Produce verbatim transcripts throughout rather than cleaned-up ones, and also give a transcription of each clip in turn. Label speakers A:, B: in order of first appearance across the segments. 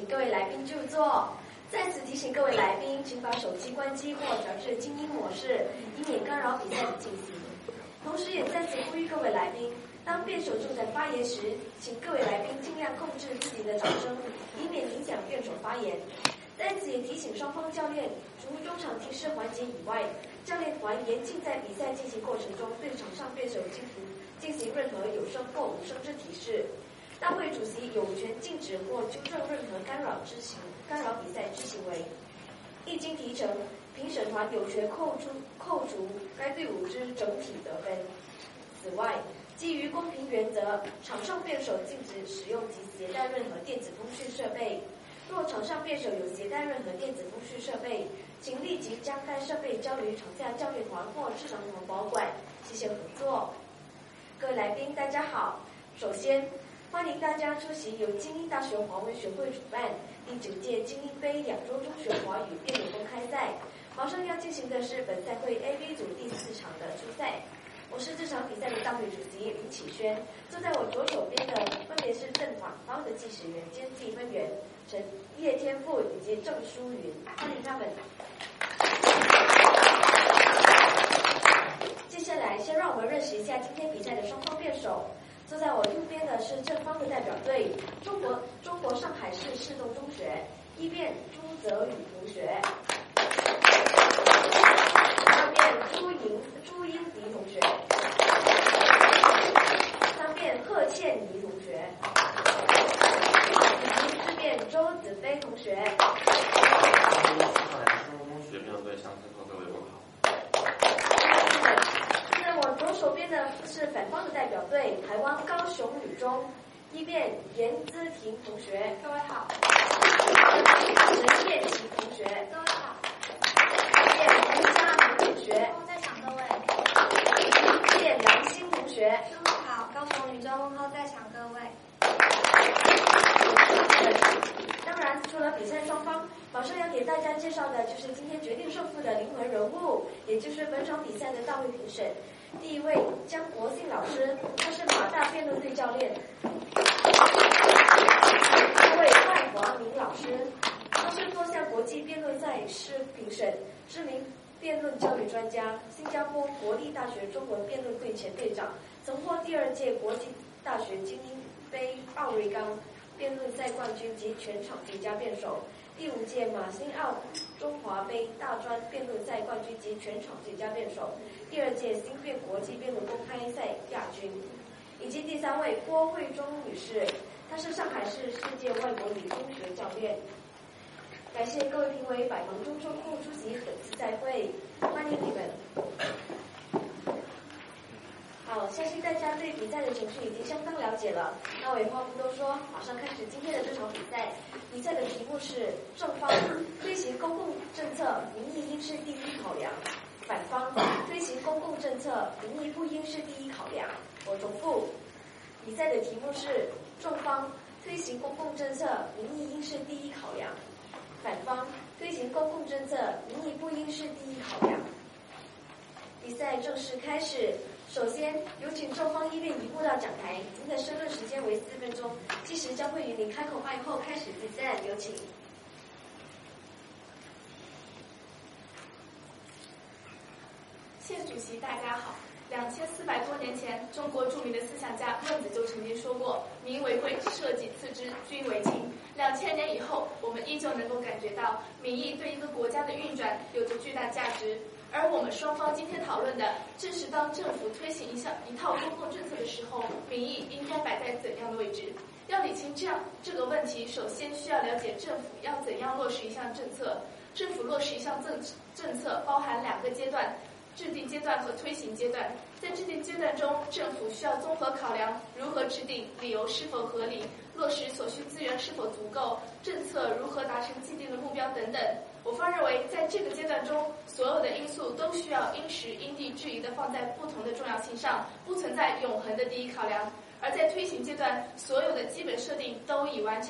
A: 各位来宾就座。再次提醒各位来宾，请把手机关机或调至静音模式，以免干扰比赛的进行。同时也再次呼吁各位来宾，当辩手正在发言时，请各位来宾尽量控制自己的掌声，以免影响辩手发言。在此也提醒双方教练，除中场提示环节以外，教练团严禁在比赛进行过程中对场上辩手进行进行任何有声或无声之提示。大会主席有权禁止或纠正任何干扰之行干扰比赛之行为。一经提成，评审团有权扣除扣除该队伍之整体得分。此外，基于公平原则，场上辩手禁止使用及携带任何电子通讯设备。若场上辩手有携带任何电子通讯设备，请立即将该设备交于场下教练团或智能团保管。谢谢合作。各位来宾，大家好。首先，欢迎大家出席由精英大学华文学会主办第九届精英杯亚洲中学华语辩论公开赛。马上要进行的是本赛会 A B 组第四场的初赛。我是这场比赛的大会主席林启轩，坐在我左手边的分别是正反方的计时员兼计分员陈叶天富以及郑淑云，欢迎他们。接下来，先让我们认识一下今天比赛的双方辩手。坐在我右边的是正方的代表队，中国中国上海市市东中学，一辩朱泽宇同学，二辩朱莹朱英迪同学，三辩贺倩怡同学，以及四辩周子飞同学。
B: 上海市中学辩论队向各位问好。
A: 我左手边的是反方的代表队，台湾高雄女中，一辩严姿婷同学，各位好；陈叶琪同学，各位好；一辩吴佳明同学，
C: 在场各位；
A: 一辩梁欣同学，
C: 各位好；高雄女中问候在场各位。
A: 当然，除了比赛双方，马上要给大家介绍的就是今天决定胜负的灵魂人物，也就是本场比赛的大会评审。第一位江国信老师，他是马大辩论队教练；第二位赖华明老师，他是多项国际辩论赛事评审，知名辩论教育专家，新加坡国立大学中文辩论队前队长，曾获第二届国际大学精英杯奥瑞冈辩论赛冠军及全场最佳辩手，第五届马新奥中华杯大专辩论赛冠军及全场最佳辩手，第二届新辩国际辩论公开赛亚军，以及第三位郭慧忠女士，她是上海市世界外国语中学教练。感谢各位评委百忙中抽空出席本次赛会，欢迎你们。好，相信大家对比赛的情绪已经相当了解了。那我也话不多说，马上开始今天的这场比赛。比赛的题目是正方推行公共政策，民意应是第一考量；反方推行公共政策，民意不应是第一考量。我重复，比赛的题目是正方推行公共政策，民意应是第一考量；反方推行公共政策，民意不应是第一考量。比赛正式开始。首先，有请正方一辩移步到讲台，您的申论时间为四分钟，计时将会于您开口麦后开始计算。有请。
D: 谢主席，大家好。两千四百多年前，中国著名的思想家孟子就曾经说过：“民为贵，社稷次之，君为轻。”两千年以后，我们依旧能够感觉到民意对一个国家的运转有着巨大价值。而我们双方今天讨论的，正是当政府推行一项一套公共政策的时候，民意应该摆在怎样的位置？要理清这样这个问题，首先需要了解政府要怎样落实一项政策。政府落实一项政政策包含两个阶段。制定阶段和推行阶段，在制定阶段中，政府需要综合考量如何制定、理由是否合理、落实所需资源是否足够、政策如何达成既定的目标等等。我方认为，在这个阶段中，所有的因素都需要因时因地制宜地放在不同的重要性上，不存在永恒的第一考量。而在推行阶段，所有的基本设定都已完成，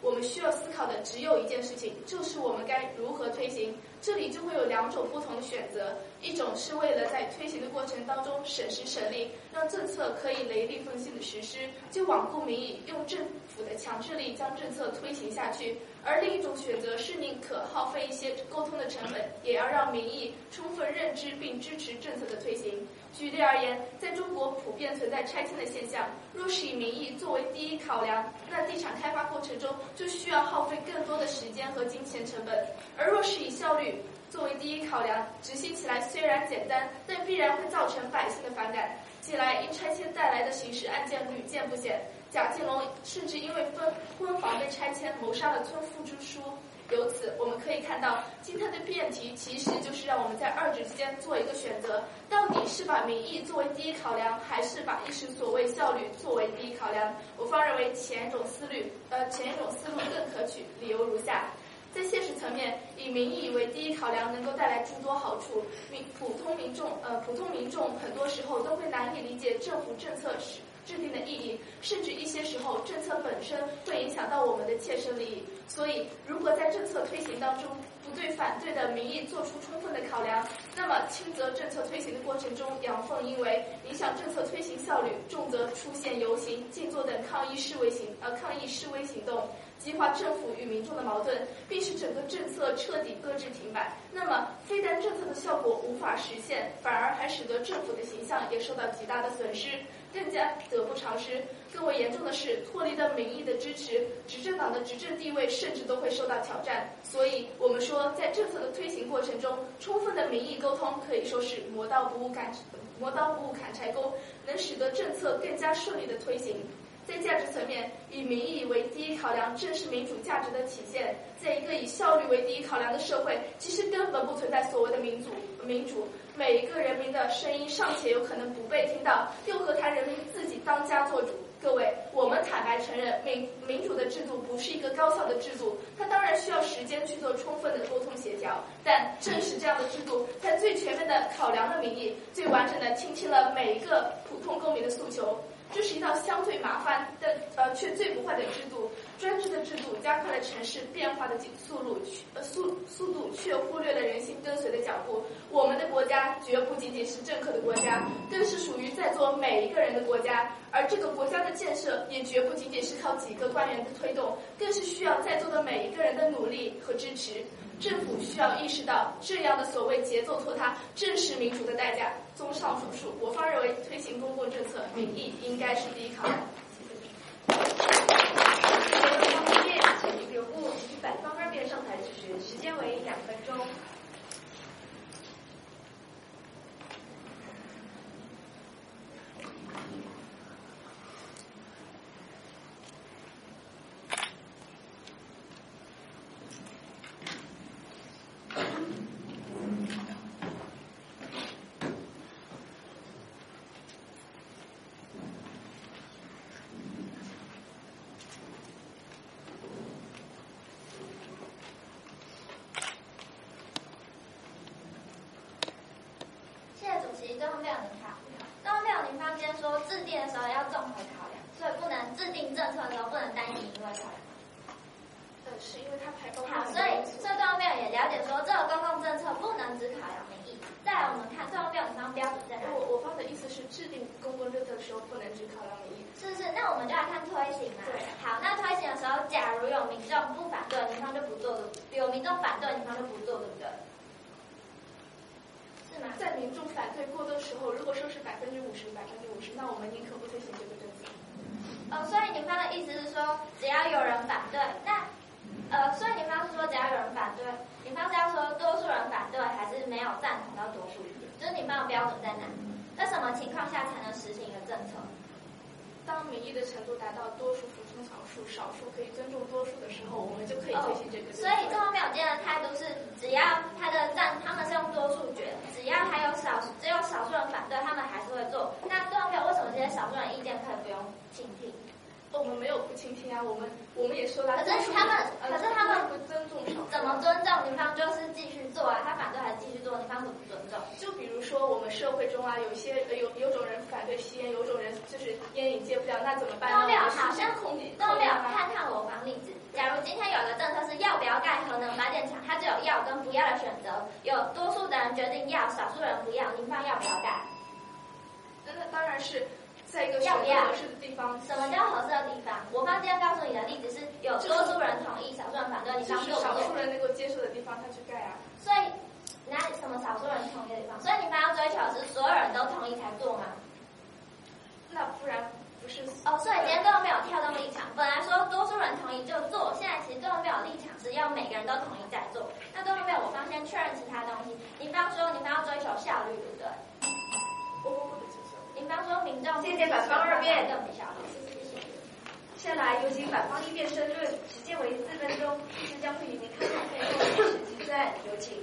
D: 我们需要思考的只有一件事情，就是我们该如何推行。这里就会有两种不同的选择，一种是为了在推行的过程当中省时省力，让政策可以雷厉风行的实施，就罔顾民意，用政府的强制力将政策推行下去。而另一种选择是宁可耗费一些沟通的成本，也要让民意充分认知并支持政策的推行。举例而言，在中国普遍存在拆迁的现象，若是以民意作为第一考量，那地产开发过程中就需要耗费更多的时间和金钱成本；而若是以效率作为第一考量，执行起来虽然简单，但必然会造成百姓的反感。近来因拆迁带来的刑事案件屡见不鲜，贾静龙甚至因为分婚房被拆迁谋杀了村妇之叔。由此我们可以看到，今天的辩题其实就是让我们在二者之间做一个选择，到底是把民意作为第一考量，还是把一时所谓效率作为第一考量。我方认为前一种思虑呃前一种思路更可取，理由如下。在现实层面，以民意为第一考量能够带来诸多好处。民普通民众呃普通民众很多时候都会难以理解政府政策是制定的意义，甚至一些时候政策本身会影响到我们的切身利益。所以如果在政策推行当中不对反对的民意做出充分的考量，那么轻则政策推行的过程中阳奉阴违，影响政策推行效率；重则出现游行、静坐等抗议示威行呃抗议示威行动，激化政府与民众的矛盾，并使整个政策彻底搁置停摆。那么非但政策的效果无法实现，反而还使得政府的形象也受到极大的损失，更加得不偿失。更为严重的是，脱离了民意的支持，执政党的执政地位甚至都会受到挑战。所以我们说，在政策的推行过程中，充分的民意沟通可以说是磨刀不误砍磨刀不误砍柴工，能使得政策更加顺利的推行。在价值层面，以民意为第一考量正是民主价值的体现。在一个以效率为第一考量的社会，其实根本不存在所谓的民主民主每一个人民的声音尚且有可能不被听到，又何谈人民自己当家做主？各位，我们坦白承认，民民主的制度不是一个高效的制度，它当然需要时间去做充分的沟通协调，但正是这样的制度，才最全面的考量了民意，最完整的倾听了每一个普通公民的诉求。这是一套相对麻烦但呃却最不坏的制度。专制的制度加快了城市变化的速度，呃速速度，却忽略了人心跟随的脚步。我们的国家绝不仅仅是政客的国家，更是属于在座每一个人的国家。而这个国家的建设也绝不仅仅是靠几个官员的推动，更是需要在座的每一个人的努力和支持。政府需要意识到，这样的所谓节奏拖沓，正是民主的代价。综上所述，我方认为推行公共政策，民意应该是第一考量。
A: 请留步一百方二辩上台质询，时间为两分钟。
C: 中央六零号，中央六零方今天说制定的时候要综合考量，所以不能制定政策的时候不能单一因为考量。
D: 呃，是因为它排包
C: 好，所以所以中央六也了解说，这个公共政策不能只考量民意。再来，我们看中央六零方标准在哪里？
D: 我我方的意思是，制定公共政策的时候不能只考量民意。
C: 是是，那我们就来看推行嘛。
D: 对。
C: 好，那推行的时候，假如有民众不反对，民方就不做的；有民众反对，民方就不做，对不对？
D: 在民众反对过多时候，如果说是百分之五十、百分之五十，那我们宁可不推行这个政策。
C: 呃，所以您方的意思是说，只要有人反对，那呃，所以您方是说只要有人反对，您方是要说多数人反对，还是没有赞同到多数人？就是您方的标准在哪？在什么情况下才能实行一个政策？
D: 当民意的程度达到多数服从少数，少数可以尊重多数的时候，我们就可以推行这个政策。
C: 所以中央没有今天的态度是，只要他的赞，他们是用多数决，只要还有少，只有少数人反对，他们还是会做。那中央没有为什么这些少数人意见可以不用倾听？
D: 我们没有不倾听啊，我们我们也说了。
C: 可是他们，可是他们
D: 不尊重少数。
C: 怎么尊重？女方就是继续做啊，他反对还是继续做，女方怎么尊重？
D: 就比如说我们社会中啊，有一些有有种人反对吸烟，有种人就是烟瘾戒不了，那怎么办呢？
C: 中央好像
D: 空气。
C: 中央看看我方例子，假如今天有一个政策是要不要盖核能发电厂，它只有要跟不要的选择，有多数的人决定要，少数人不要，您方要不要盖？
D: 那那当然是在一个选择合适的地方。
C: 什么叫合适的地方？我方今天告诉你的例子是有多数人同意，少数人反对，你方
D: 就是少数人能够接受的地方，他去盖啊。
C: 所以哪里什么少数人同意的地方？所以你方要追求的是所有人都同意才做吗？
D: 那不然不是
C: 哦，所以今天根本没有跳动立场。本来说多数人同意就做，现在其实根本没有立场是要每个人都同意再做。那根本没有，我方先确认其他东西。你方说你方要追求效率，对不对？
D: 我我不接受。
C: 你方说民众
A: 谢谢反方二辩，
C: 更没效率。谢谢。
A: 接下来有请反方一辩申论，时间为四分钟，律师将会与您开场辩论开始计算，有请。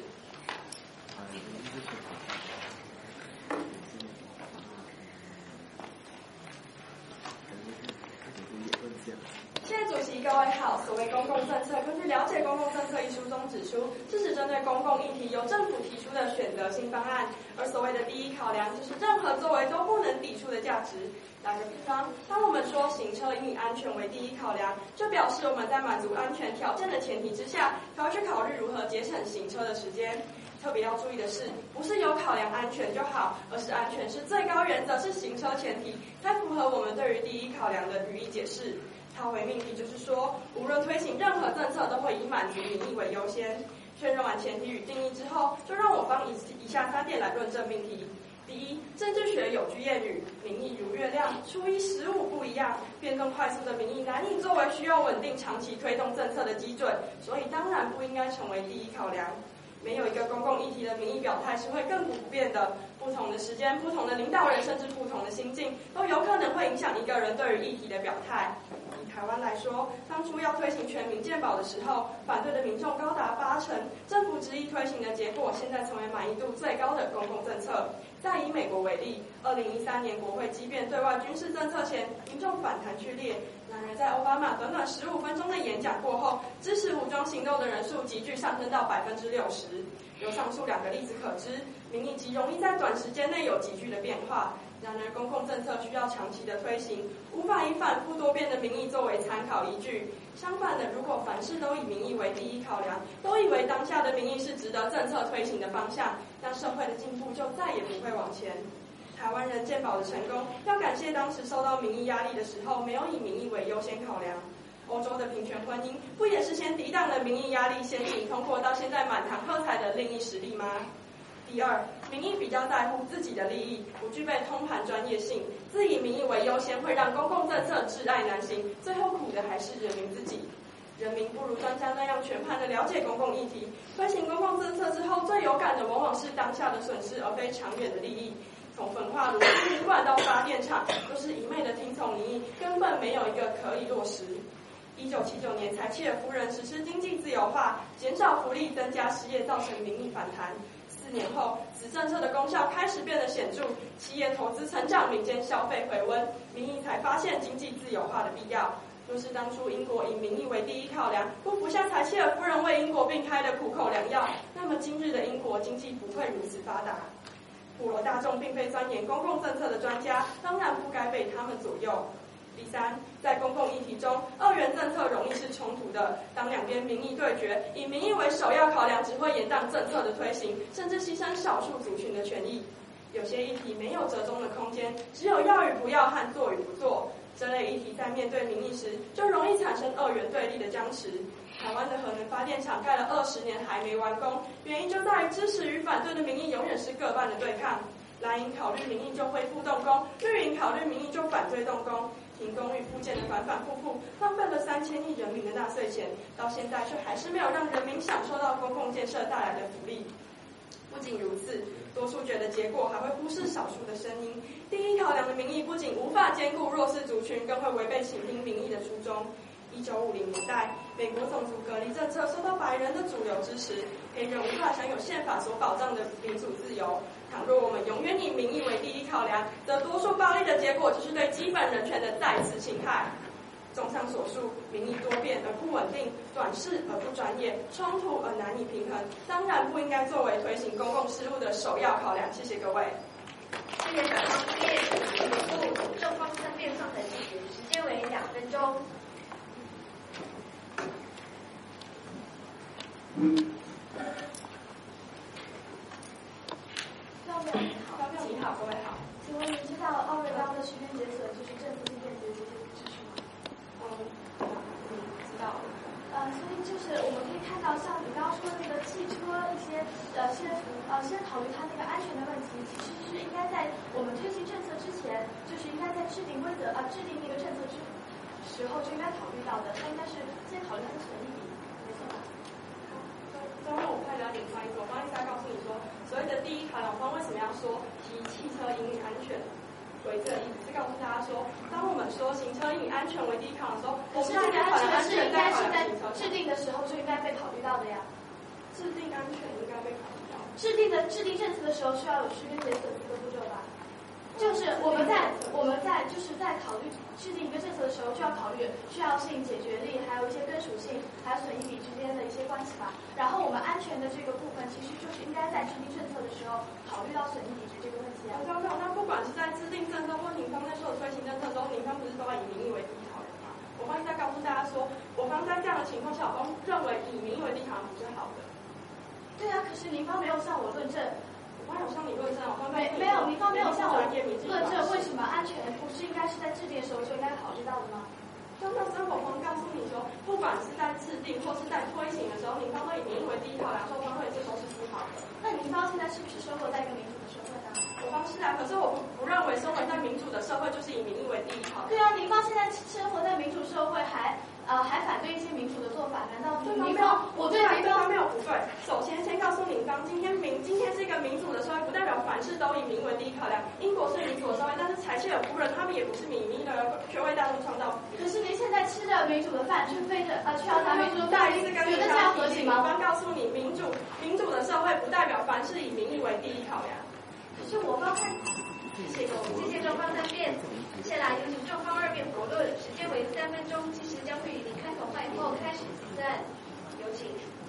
E: 谢谢主席，各位好。所谓公共政策，根据《了解公共政策》一书中指出，是指针对公共议题由政府提出的选择性方案。而所谓的第一考量，就是任何作为都不能抵触的价值。打个比方，当我们说行车应以安全为第一考量，就表示我们在满足安全条件的前提之下，才会去考虑如何节省行车的时间。特别要注意的是，不是有考量安全就好，而是安全是最高原则，是行车前提，才符合我们对于第一考量的语义解释。它为命题就是说，无论推行任何政策，都会以满足民意为优先。确认完前提与定义之后，就让我方以以下三点来论证命题。第一，政治学有句谚语，民意如月亮，初一十五不一样。变动快速的民意难以作为需要稳定长期推动政策的基准，所以当然不应该成为第一考量。没有一个公共议题的民意表态是会亘古不变的，不同的时间、不同的领导人，甚至不同的心境，都有可能会影响一个人对于议题的表态。以台湾来说，当初要推行全民健保的时候，反对的民众高达八成，政府执意推行的结果，现在成为满意度最高的公共政策。再以美国为例，二零一三年国会激辩对外军事政策前，民众反弹剧烈。然而在奥巴马短短十五分钟的演讲过后，支持武装行动的人数急剧上升到百分之六十。由上述两个例子可知，民意极容易在短时间内有急剧的变化。然而，公共政策需要长期的推行，无法以反复多变的民意作为参考依据。相反的，如果凡事都以民意为第一考量，都以为当下的民意是值得政策推行的方向，那社会的进步就再也不会往前。台湾人健保的成功，要感谢当时受到民意压力的时候，没有以民意为优先考量。欧洲的平权婚姻，不也是先抵挡了民意压力，先行通过到现在满堂喝彩的另一实例吗？第二，民意比较在乎自己的利益，不具备通盘专业性，自以民意为优先，会让公共政策窒碍难行，最后苦的还是人民自己。人民不如专家那样全盘的了解公共议题，推行公共政策之后，最有感的往往是当下的损失，而非长远的利益。从焚化炉、旅馆到发电厂，都是一昧的听从民意，根本没有一个可以落实。一九七九年，柴契尔夫人实施经济自由化，减少福利，增加失业，造成民意反弹。四年后，此政策的功效开始变得显著，企业投资成长，民间消费回温，民意才发现经济自由化的必要。若是当初英国以民意为第一考量，不服下柴契尔夫人为英国并开的苦口良药，那么今日的英国经济不会如此发达。普罗大众并非钻研公共政策的专家，当然不该被他们左右。第三，在公共议题中，二元政策容易是冲突的。当两边民意对决，以民意为首要考量，只会延宕政策的推行，甚至牺牲少数族群的权益。有些议题没有折中的空间，只有要与不要和做与不做。这类议题在面对民意时，就容易产生二元对立的僵持。台湾的核能发电厂盖了二十年还没完工，原因就在于支持与反对的民意永远是各半的对抗。蓝营考虑民意就恢复动工，绿营考虑民意就反对动工。停工与复建的反反复复，浪费了三千亿人民的纳税钱，到现在却还是没有让人民享受到公共建设带来的福利。不仅如此，多数决的结果还会忽视少数的声音。第一考量的民意不仅无法兼顾弱势族群，更会违背倾听民意的初衷。一九五零年代，美国种族隔离政策受到白人的主流支持，黑人无法享有宪法所保障的民主自由。倘若我们永远以民意为第一考量，则多数暴力的结果就是对基本人权的再次侵害。综上所述，民意多变而不稳定，短视而不专业，冲突而难以平衡，当然不应该作为推行公共事务的首要考量。谢谢各位。
A: 谢谢反方一辩回复，正方三辩上台计时，时间为两分钟。
D: 廖淼你好，
E: 廖淼你好，各位好。
D: 请问您知道奥瑞冈的区间检索就是正负性电子这些知识吗？
E: 嗯，嗯，知道了。
D: 呃，所以就是我们可以看到，像你刚刚说的那个汽车一些呃先呃先考虑它那个安全的问题，其实是应该在我们推行政策之前，就是应该在制定规则啊、呃、制定那个政策之时候就应该考虑到的，它应该是先考虑它的损益比，没错吧？
E: 中文我不太了解翻译，我方意思要告诉你说，所谓的第一考量方为什么要说提汽车引领安全为这个意思，是告诉大家说，当我们说行车引领安全为第一考量的时候，我们
D: 大家
E: 考量安
D: 是
E: 全
D: 应该是在
E: 在考量行车。
D: 制定的时候就应该被考虑到的呀。
E: 制定安全应该被考虑到。
D: 制定的制定政策的时候需要有区间检索四个步骤吧？就是我们在我们在就是在考虑制定一个政策的时候，就要考虑需要性、解决力，还有一些根属性，还有损益比之间的一些关系吧。然后我们安全的这个部分，其实就是应该在制定政策的时候考虑到损益比值这个问题啊。
E: 我知道，那不管是在制定政策或警方在做推行政策的时候，警方不是都要以民意为第一考量吗？我方在告诉大家说，我方在这样的情况下，我方认为以民意为第一考量不是好的。
D: 对啊，可是民方没有向我论证。
E: 我有向你论证，我方
D: 没没有，民方没有向我
E: 论
D: 证，为什么安全不是应该是在制定的时候就应该考虑到的吗？
E: 那那所以我方告诉你说，不管是在制定或是在推行的时候，民方都以民意为第一考量，说方会这都是不好的。
D: 那民方现在是不是生活在一个民主的社会呢？
E: 我方是啊，可是我不不认为生活在民主的社会就是以民意为第一考量。
D: 对啊，民方现在生活在民主社会还，呃还反对一些民主的做法，难道民方我对民方
E: 没有不对？首先先告诉民方，今天民今天是一个民主的社会，不代表凡事都以民为第一考量。英国是民主的社会，但是柴契尔夫人他们也不是以民的人，却为大众创造。
D: 可是您现在吃着民主的饭，却背着呃却要拿民主的饭，
E: 意思跟
D: 觉得这样合理吗？
E: 我刚告诉你，民主民主的社会不代表凡事以民意为第一考量。
D: 可是我方看，
A: 谢谢谢谢中方三辩，接下来有请中方二辩驳论，时间为三分钟，计时将会于您开口话以后开始计算，有请。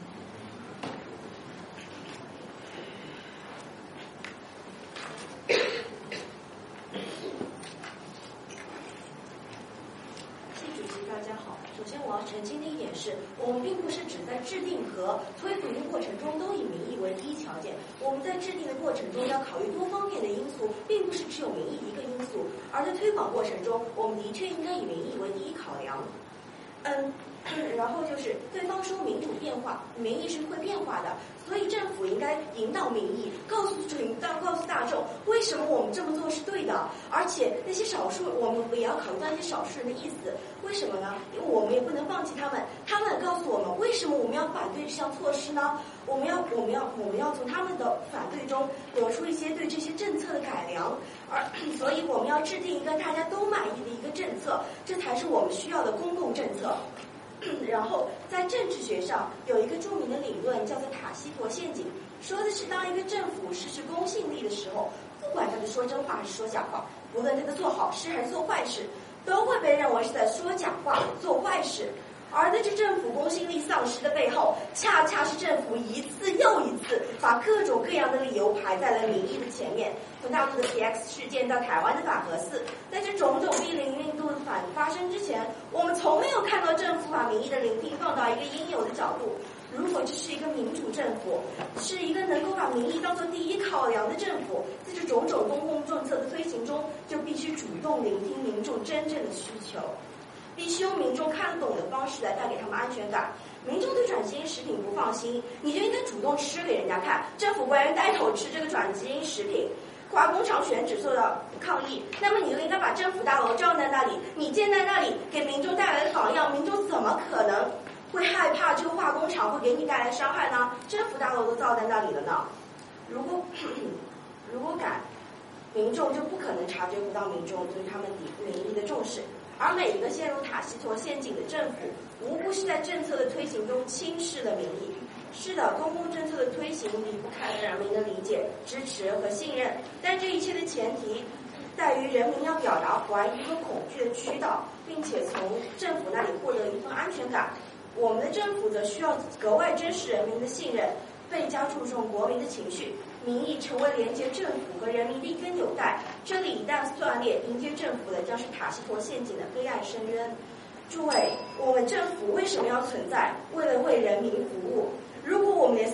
A: 大家好，首先我要澄清的一点是，我们并不是只在制定和推动的过程中都以民意为第一条件，我们在制定的过程中要考虑多方面的因素，并不是只有民意一个因素，而在推广过程中，我们的确应该以民意为第一考量。嗯，然后就是对方说民主变化，民意是会变化的，所以政府应该引导民意，告诉群大告诉大众为什么我们这么做是对的，而且那些少数我们也要考虑到那些少数人的意思，为什么呢？因为我们也不能放弃他们，他们告诉我们为什么我们要反对这项措施呢？我们要我们要我们要从他们的反对中得出一些对这些政策的改良，而所以我们要制定一个大家都满意的一个政策，这才是我们需要的公共政策。然后在政治学上有一个著名的理论叫做塔西佗陷阱，说的是当一个政府失去公信力的时候，不管他是说真话还是说假话，不论他在做好事还是做坏事，都会被认为是在说假话做坏事。而在这政府公信力丧失的背后，恰恰是政府一次又一次把各种各样的理由排在了民意的前面。从大陆的 P X 事件到台湾的法核四，在这种种逼邻运动的反发生之前，我们从没有看到政府把民意的聆听放到一个应有的角度。如果这是一个民主政府，是一个能够把民意当作第一考量的政府，在这种种公共政策的推行中，就必须主动聆听民众真正的需求，必须用民众看懂的方式来带给他们安全感。民众对转基因食品不放心，你就应该主动吃给人家看，政府官员带头吃这个转基因食品。化工厂选址受到抗议，那么你就应该把政府大楼罩在那里，你建在那里，给民众带来的榜样，民众怎么可能会害怕这个化工厂会给你带来伤害呢？政府大楼都造在那里了呢。如果如果敢，民众就不可能察觉不到民众对他们民意的重视。而每一个陷入塔西佗陷阱的政府，无不是在政策的推行中轻视了民意。是的，公共政策的推行离不开人民的理解、支持和信任，但这一切的前提在于人民要表达怀疑和恐惧的渠道，并且从政府那里获得一份安全感。我们的政府则需要格外珍视人民的信任，倍加注重国民的情绪。民意成为连接政府和人民的一根纽带，这里一旦断裂，迎接政府的将是塔西佗陷阱的黑暗深渊。诸位，我们政府为什么要存在？为了为人民服务。如果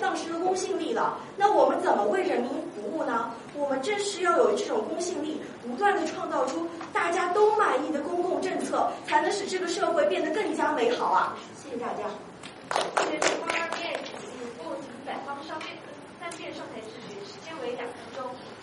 F: 丧失了公信力了。那我们怎么为人民服务呢？我们正是要有这种公信力，不断的创造出大家都满意的公共政策，才能使这个社会变得更加美好啊！谢谢大家。
A: 学前方二辩五部及百方上辩三辩上台质询，时间为两分钟。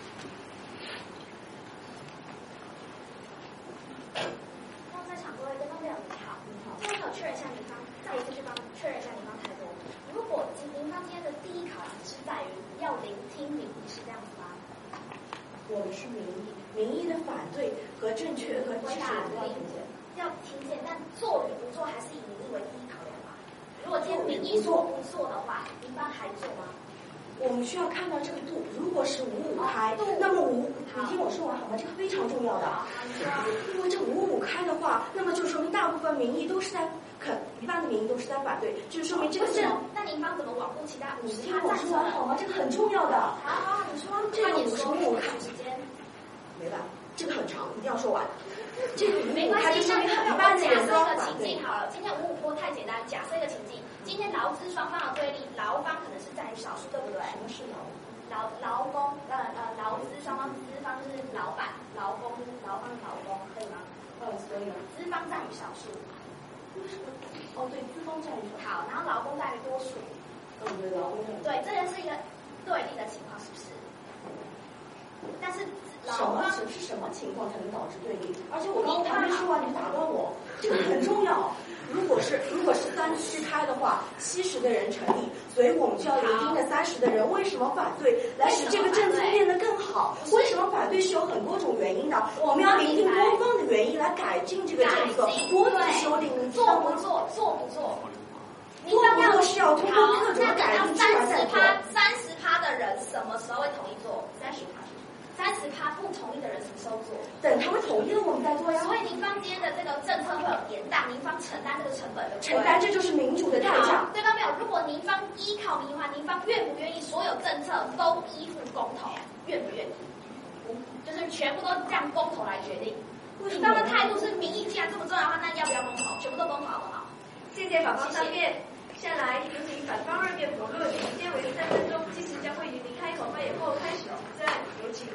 G: 那在场各位跟方辩友你好，你好，今天我确认一下民方，再一次去帮确认一下民方态度。如果民方今天的第一考量是在于要聆听民意，是这样子吗？
F: 我们是民意，民意的反对和正确和支持我们都要听见，
G: 要听见，但做与不做还是以民意为第一考量吧。如果今天民意说不做的话，民方还做吗？
F: 我们需要看到这个度，如果是五五开，那么五，你听我说完好吗？这个非常重要的。因为这五五开的话，那么就说明大部分民意都是在肯，一半的民意都是在反对，就是说明这个政。
G: 那您方怎么罔顾其他五十？
F: 你听我说完好吗？这个很重要的。
G: 好好，你说，
F: 这个五十五开
G: 时间
F: 没完，这个很长，一定要说完。这个
G: 没关系，
F: 那
G: 那
F: 一般的人都
G: 假设一个情境好了，今天五五坡太简单，假设一个情境，今天劳资双方的对立，劳方可能是占于少数，对不对？
F: 什么是劳？
G: 劳劳工呃呃劳资双方，资方就是老板，劳工劳方劳工，可以吗？
F: 呃，所以
G: 资方占于少数。
F: 为什么？哦，对，资方占于少数。
G: 好，然后劳工占于多数。
F: 嗯，对，劳工占于。
G: 对，这个是一个对立的情况，是不是？但是
F: 什么是什么情况才能导致对立？而且我刚刚还没说完，你打断我，这个很重要。如果是如果是三七开的话，七十的人成立，所以我们就要聆听那三十的人为什么反对，来使这个政策变得更好。为什么反对是有很多种原因的，我们要聆听多方的原因来改进这个政策，多次修订。
G: 做不做，做不做？
F: 做不做是要通过各种改进出来再做。
G: 三十趴的人什么时候会同意做？三十趴。三十趴不同意的人什么时候做？
F: 等他们同意了，我们再做呀。
G: 所以您方今天的这个政策会有延宕，您方承担这个成本的。
F: 承担，这就是民主的代价。
G: 对方没有？如果您方依靠民意的话，您方愿不愿意所有政策都依附公投？愿不愿意？就是全部都让公投来决定。你方的态度是民意既然这么重要的话，那要不要公投？全部都公投好不好？
A: 谢谢法方三辩。下来有请反方二辩驳论，时间为三分钟，计时将会于离开广告以后开始。再有请。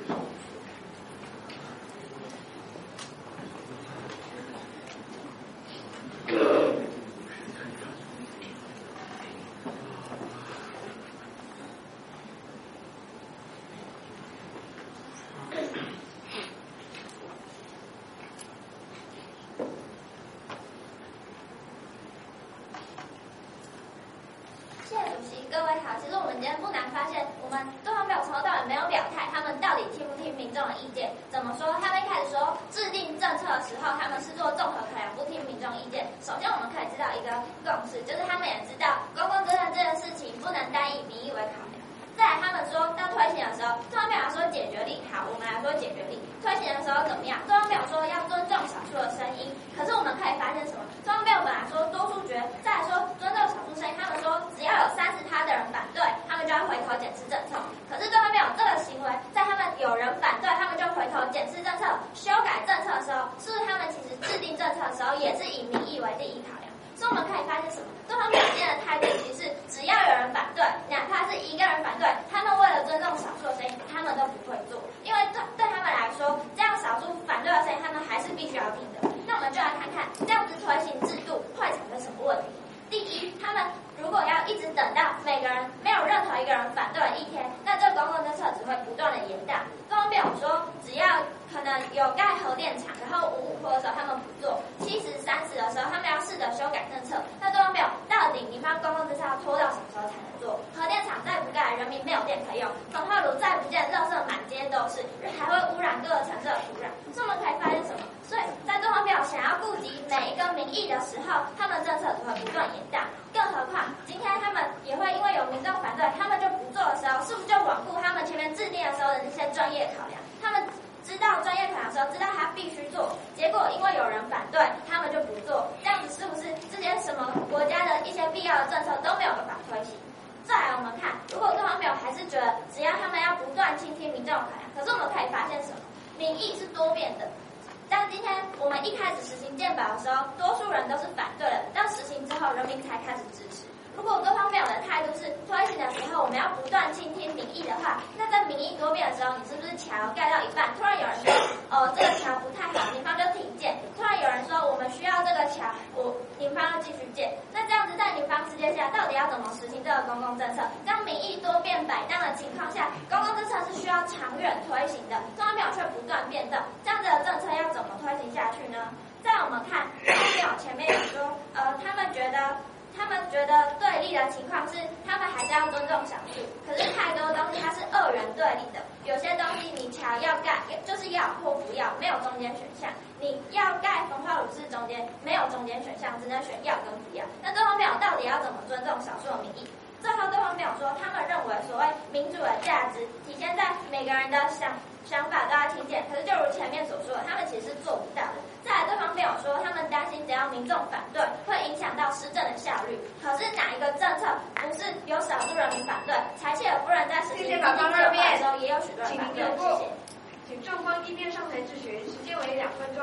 C: 谢谢主席，各位好。其实我们今天不难发现，我们对方没有从头到尾没有表态，他们到底听不听民众的意见？怎么说？他们一开始说制定政策的时候，他们是做综合考量，不听民众意见。首先，我们可以知道一个共识，就是他们也知道公共政策这件事情不能单以民意为考量。再来，他们说到推行的时候，对方没有说解决力，好，我们来说解决力。推行的时候怎么样？对方没有说要尊重少数的声音，可是我们可以发现什么？对方没有本来说多数决，再来说尊重少数声音，他们说只要有三十趴的人反对，他们就要回头检视政策。可是对方没有这个行为，在他们有人反对，他们就回头检视政策、修改政策的时候，是不是他们其实制定政策的时候也是以民意为第一考量？所以我们可以发现什么？对方表现的态度其实是只要有人反对，哪怕是一个人反对，他们为了尊重少数的声音，他们都不会做，因为对对他们来说，这样少数反对的声音，他们还是必须要听的。那我们就来看看这样子推行制度会产生什么问题。第一，他们如果要一直等到每个人没有任何一个人反对一天，那这个公共政策只会不断的延宕。对方没有说只要可能有盖核电厂，然后五五坡的时候他们不做，七十三十的时候他们要试着修改政策，那对方没有，到底民方公共政策要拖到什么时候才能做？核电厂再不盖，人民没有电可以用；焚化炉再不见，垃圾满街都是，还会污染各个城市的土壤。所以我们可以发现什么？所以在对方没有想要顾及每一个民意的时候，他们政策只会不断延宕。更何况今天他们也会因为有民众反对，他们就不做的时候，是不是就罔顾他们前面制定的时候的那些专业考量？他们知道专业考量的时候，知道他必须做，结果因为有人反对，他们就不做，这样子是不是这些什么国家的一些必要的政策都没有办法推行？再来我们看，如果对方没有还是觉得只要他们要不断倾听民众的考量，可是我们可以发现什么？民意是多变的。当今天我们一开始实行健保的时候，多数人都是反对的，到实行之后，人民才开始支持。如果对方没有的态度是推行的时候，我意的话，那在民意多变的时候，你是不是桥盖到一半，突然有人说，哦，这个桥不太好，警方就停建；突然有人说我们需要这个桥，我警方就继续建。那这样子在警方世界下，到底要怎么实行这个公共政策？当民意多变摆荡的情况下，公共政策是需要长远推行的，中央没有却不断变动，这样子的政策要怎么推行下去呢？再我们看后面有前面有说，呃，他们觉得。他们觉得对立的情况是，他们还是要尊重少数，可是太多东西它是二元对立的。有些东西你桥要盖，就是要或不要，没有中间选项。你要盖焚化炉是中间，没有中间选项，只能选要跟不要。那对方没有到底要怎么尊重少数的民意？最后对方没有说，他们认为所谓民主的价值体现在每个人的想想法都要听见，可是就如前面所说的，他们其实是做不到的。再来，对方没有说，他们担心只要民众反对，会影响到施政的效率。可是哪一个政策不是有少数人民反对？柴契尔夫人在实行经济计划的时候，也有许多人反对。谢谢。
A: 请正方一辩上台质询，时间为两分钟。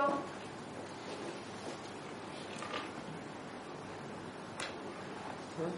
D: 嗯。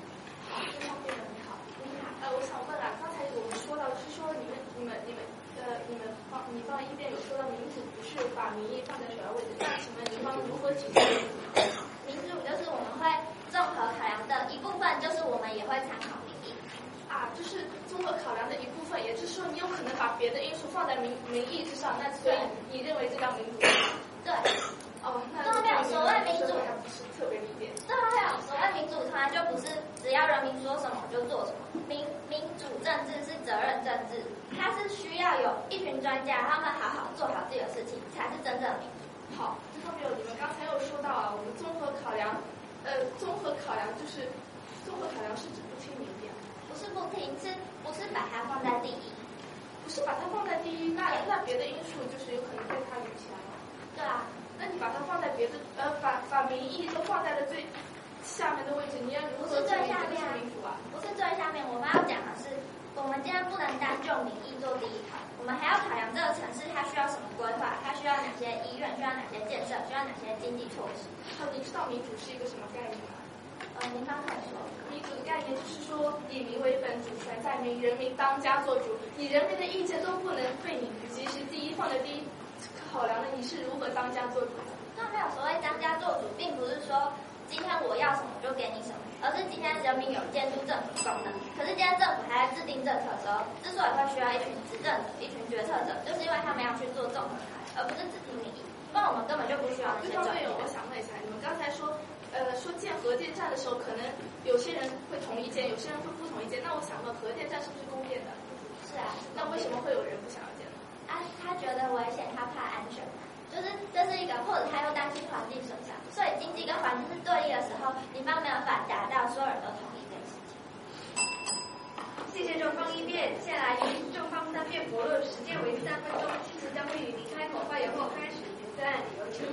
D: 呃，我想问啊，刚才我们说到是说你们、你们、你们呃、你们方、你方一辩有说到民主不是把民意放在首要位置，那请问您方如何体现民主？
C: 民主就是我们会综合考量的一部分，就是我们也会参考民意。
D: 啊，就是综合考量的一部分，也就是说你有可能把别的因素放在民民意之上，那所以你认为这叫民主？
C: 对。
D: 哦，那
C: 这没有所谓民主，
D: 还不是特别理解。
C: 这没有所谓民主，从来就不是只要人民说什么就做什么。民民主政治是责任政治，它是需要有一群专家，他们好好做好自己的事情，才是真正的民主。
D: 好，这方面有你们刚才有说到啊，我们综合考量，呃，综合考量就是综合考量是指不听民意啊，
C: 不是不听，是不是把它放在第一？
D: 不是把它放在第一，那那别的因素就是有可能对它影响了。
C: 对啊。
D: 那你把它放在别的呃，把把民意都放在了最下面的位置，你要如何证明这是民主啊？
C: 不是最下面，我们要讲的是，我们今天不能单就民意做第一考，我们还要考量这个城市它需要什么规划，它需要哪些医院，需要哪些建设，需要哪些经济措施。
D: 好，你知道民主是一个什么概念吗？
C: 呃，您方可以说。
D: 民主的概念就是说，以民为本，主权在民，人民当家作主，你人民的意见都不能被你其实第一放在第一。考量的你是如何当家做主的？
C: 那没有所谓当家做主，并不是说今天我要什么就给你什么，而是今天人民有监督政府的功能。可是今天政府还在制定政策的时候，之所以会需要一群执政者、一群决策者，就是因为他们要去做综合考量，而不是只听民意。不然我们根本就不需要那些专业。
D: 我想问一下，你们刚才说，呃，说建核电站的时候，可能有些人会同意建，有些人会不同意建。那我想问，核电站是不是公建的？
C: 是啊。
D: 那为什么会有人不想要建呢？
C: 啊，他觉得危险，他怕安全，就是这是一个，或者他又担心环境损伤，所以经济跟环境是对立的时候，你方没有办法达到所有人都同意这件事情。
A: 谢谢正方一辩，接下来由正方三辩驳论，时间为三分钟，计时将会与您开口发言后开始决策案，有请。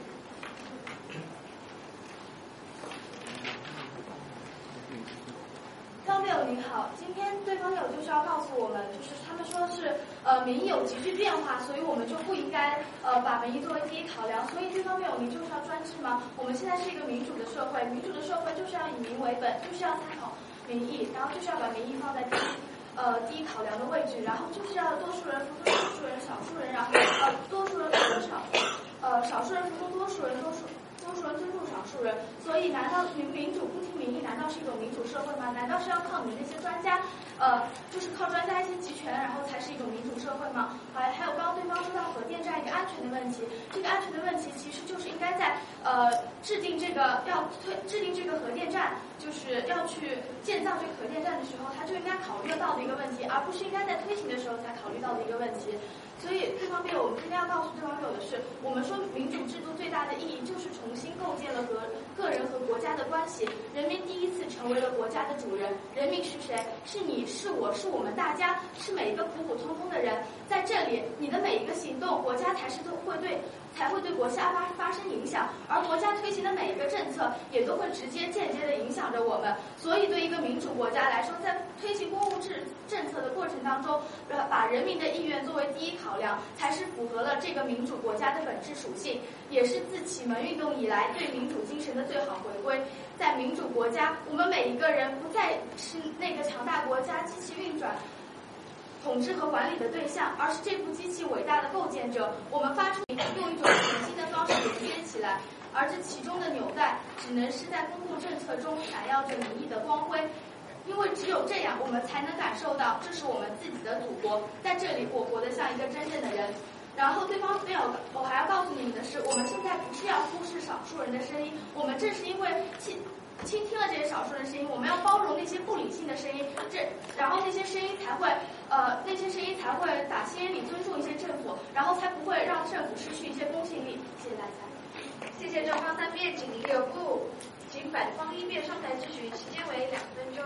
E: 方辩友您好，今天对方辩友就是要告诉我们，就是他们说是呃民意有急剧变化，所以我们就不应该呃把民意作为第一考量。所以对方辩友您就是要专制吗？我们现在是一个民主的社会，民主的社会就是要以民为本，就是要参考民意，然后就是要把民意放在第一呃第一考量的位置，然后就是要多数人服从少数人，少数人然后呃多数人服从少呃少数人服从多数人，多数。多数人尊重少数人，所以难道民民主不听民意，难道是一种民主社会吗？难道是要靠你们那些专家，呃，就是靠专家一些集权，然后才是一种民主社会吗？还还有刚刚对方说到核电站一个安全的问题，这个安全的问题其实就是应该在呃制定这个要推制定这个核电站，就是要去建造这个核电站的时候，他就应该考虑到的一个问题，而不是应该在推行的时候才考虑到的一个问题。所以对方辩友，我们今天要告诉对方辩友的是，我们说民主制度最大的意义就是重新构建了和个人和国家的关系，人民第一次成为了国家的主人。人民是谁？是你是我是我们大家，是每一个普普通通的人。在这里，你的每一个行动，国家才是都会对才会对国家发发生影响，而国家推行的每一个政策，也都会直接间接的影响着我们。所以，对一个民主国家来说，在推行公务制政策的过程当中，呃，把人民的意愿作为第一考量，才是符合了这个民主国家的本质属性，也是自启蒙运动以来对民主精神的最好回归。在民主国家，我们每一个人不再是那个强大国家机器运转，
D: 统治和管理的对象，而是这部机器伟大的构建者。我们发出用一种全新的方式连接起来，而这其中的纽带只能是在公共政策中闪耀着民意的光辉。因为只有这样，我们才能感受到这是我们自己的祖国，在这里我活得像一个真正的人。然后对方没有，我还要告诉你们的是，我们现在不是要忽视少数人的声音，我们正是因为倾倾听了这些少数人的声音，我们要包容那些不理性的声音，这然后那些声音才会呃那些声音才会打心眼里尊重一些政府，然后才不会让政府失去一些公信力。谢谢大家。
A: 谢谢正方三辩，请您留步。请反方一辩上台质询，时间为两分钟。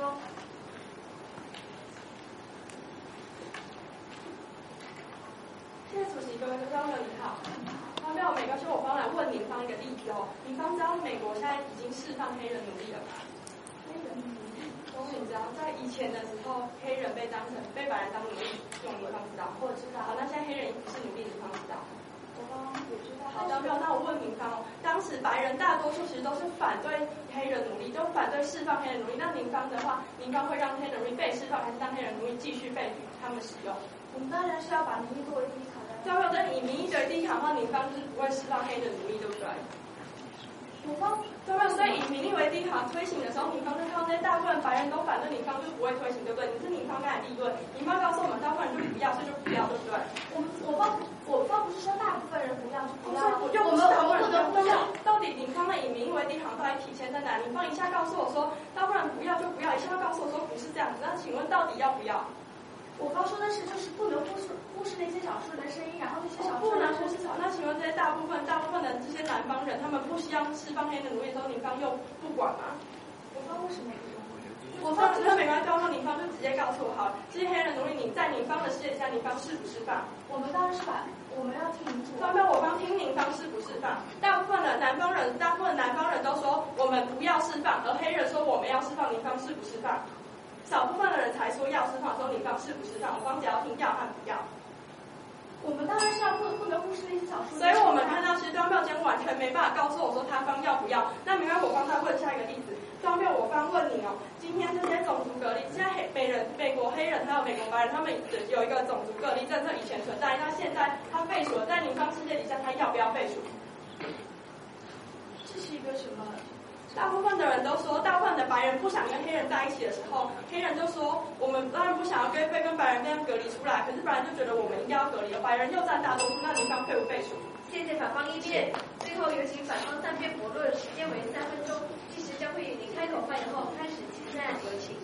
E: 谢谢主席，各位观众你好。方便我每个是我方来问您方一个例子哦。您方知道美国现在已经释放黑人奴隶了吗？黑人奴隶，都你知道，在以前的时候，黑人被当成被白人当奴隶用，你方知道？我知道。好，那现在黑人不是奴隶，你方知道？我方也知道。好，那没有，那我问民方哦，当时白人大多数其实都是反对黑人奴隶，都反对释放黑人奴隶。那民方的话，民方会让黑人奴隶被释放，还是让黑人奴隶继续被他们使用？
D: 我们当然是要把民意作为第一考量。
E: 对，对，以民意作为第一考量的话，民方就是不会释放黑人奴隶，对不对？我方对不对？所以以民意为第一考量推行的时候，民方就看到那些大部分白人都反对，民方就不会推行，对不对？你是民方刚才立论，民方告诉我们大部分人就不要，所以就不要，对不对？
D: 我们我方我方不是说大部分人不要就不要，
E: 我就不是大部分人不要。到底民方的以民意为第一考量到底体现在哪？民方一下告诉我说大部分人不要就不要，一下又告诉我说不是这样子，那请问到底要不要？
D: 我刚说的是，就是不能忽视忽视那些少数人的声音，然后那些少数
E: 不能忽视少。那请问这些大部分大部分的这些南方人，他们不需要释放黑人奴隶的时候，你方又不管吗？
D: 我方为什么不管？
E: 我方这个美国交通，你方就直接告诉我好了，这些黑人奴隶你在你方的世界下，你方释不释放？
D: 我们当然是把我们要听民主。
E: 方便我方听您方释不释放？大部分的南方人，大部分南方人都说我们不要释放，而黑人说我们要释放，你方释不释放？少部分的人才说要释放的时候，你方释不释放？我方只要听要和不要。
D: 我们当然是要不不能忽视那些少数。
E: 所以我们看到其实端票今天完全没办法告诉我说他方要不要。那明白我方再问下一个例子，端票我方问你哦，今天这些种族隔离，现在黑美人、美国黑人还有美国白人，他们有一个种族隔离政策以前存在，那现在他废除了，在您方世界底下他要不要废除？
D: 这是一个什么？
E: 大部分的人都说，大部分的白人不想跟黑人在一起的时候，黑人就说我们当然不想要跟被跟白人这样隔离出来，可是白人就觉得我们应该要隔离了，白人又占大多数，那您方废不废除？
A: 谢谢反方一辩，最后有请反方三辩驳论，时间为三分钟，计时将会以您开口发言后开始计算，有请。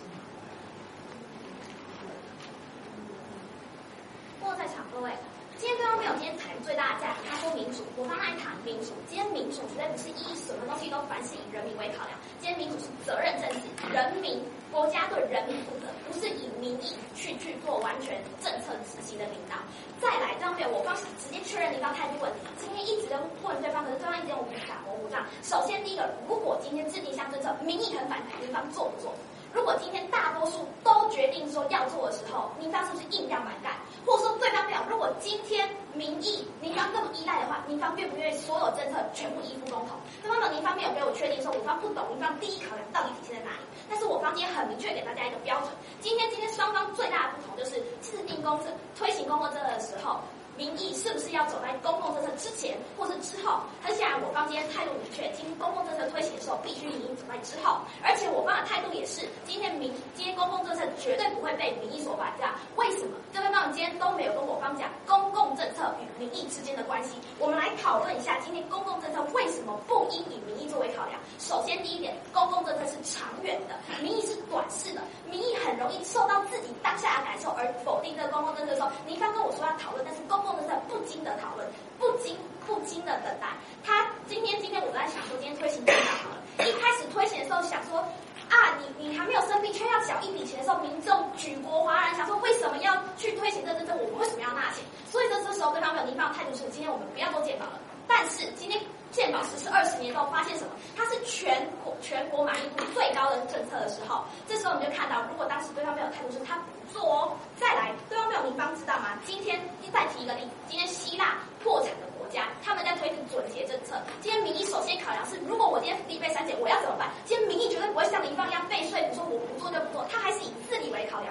C: 莫在场各位。今天对方没有今天谈最大的价值，他说民主，我刚才谈民主。今天民主绝对不是以什么东西都凡是以人民为考量，今天民主是责任政治，人民国家对人民负责，不是以民意去去做完全政策执行的领导。再来，这样对我方是直接确认领导态度问题。今天一直在问对方，可是对方一直用打模糊仗。首先第一个，如果今天制定项政策，民意很反对，对方做不做？如果今天大多数都决定说要做的时候，您方是不是硬要蛮干？或者说对方没有，如果今天民意您方这么依赖的话，您方愿不愿意所有政策全部依附公投？对方呢，您方没有给我确定说，我方不懂，您方第一考量到底体现在哪里？但是我方今天很明确给大家一个标准，今天今天双方最大的不同就是制定公政、推行公共政策的时候。民意是不是要走在公共政策之前或是之后？很显然，我方今天态度明确，今天公共政策推行的时候，必须民意走在之后。而且我方的态度也是，今天民今天公共政策绝对不会被民意所绑架。为什么？这位方今天都没有跟我方讲公共政策与民意之间的关系。我们来讨论一下，今天公共政策为什么不应以民意作为考量？首先，第一点，公共政策是长远的，民意是短视的。民意很容易受到自己当下的感受而否定这个公共政策的时候，您刚跟我说要讨论，但是公共政策不经的讨论，不经不经的等待。他今天今天我在想说，今天推行政策好了，一开始推行的时候想说啊，你你还没有生病，却要缴一笔钱的时候，民众举国哗然，想说为什么要去推行这政策？我们为什么要纳钱？所以这时候对方没有您方的态度是，今天我们不要做健保了。但是今天健保实施二十年之后，发现什么？它是全国全国满意度最高的政策的时候，这时候你就看到，如果当时对方没有态度是他不做哦。再来，对方没有您方知道吗？今天再提一个例子，今天希腊破产的国家，他们在推行准结政策。今天民意首先考量是，如果我今天福利被删减，我要怎么办？今天民意绝对不会像您方一样被说服，说我不做就不做，他还是以自理为考量。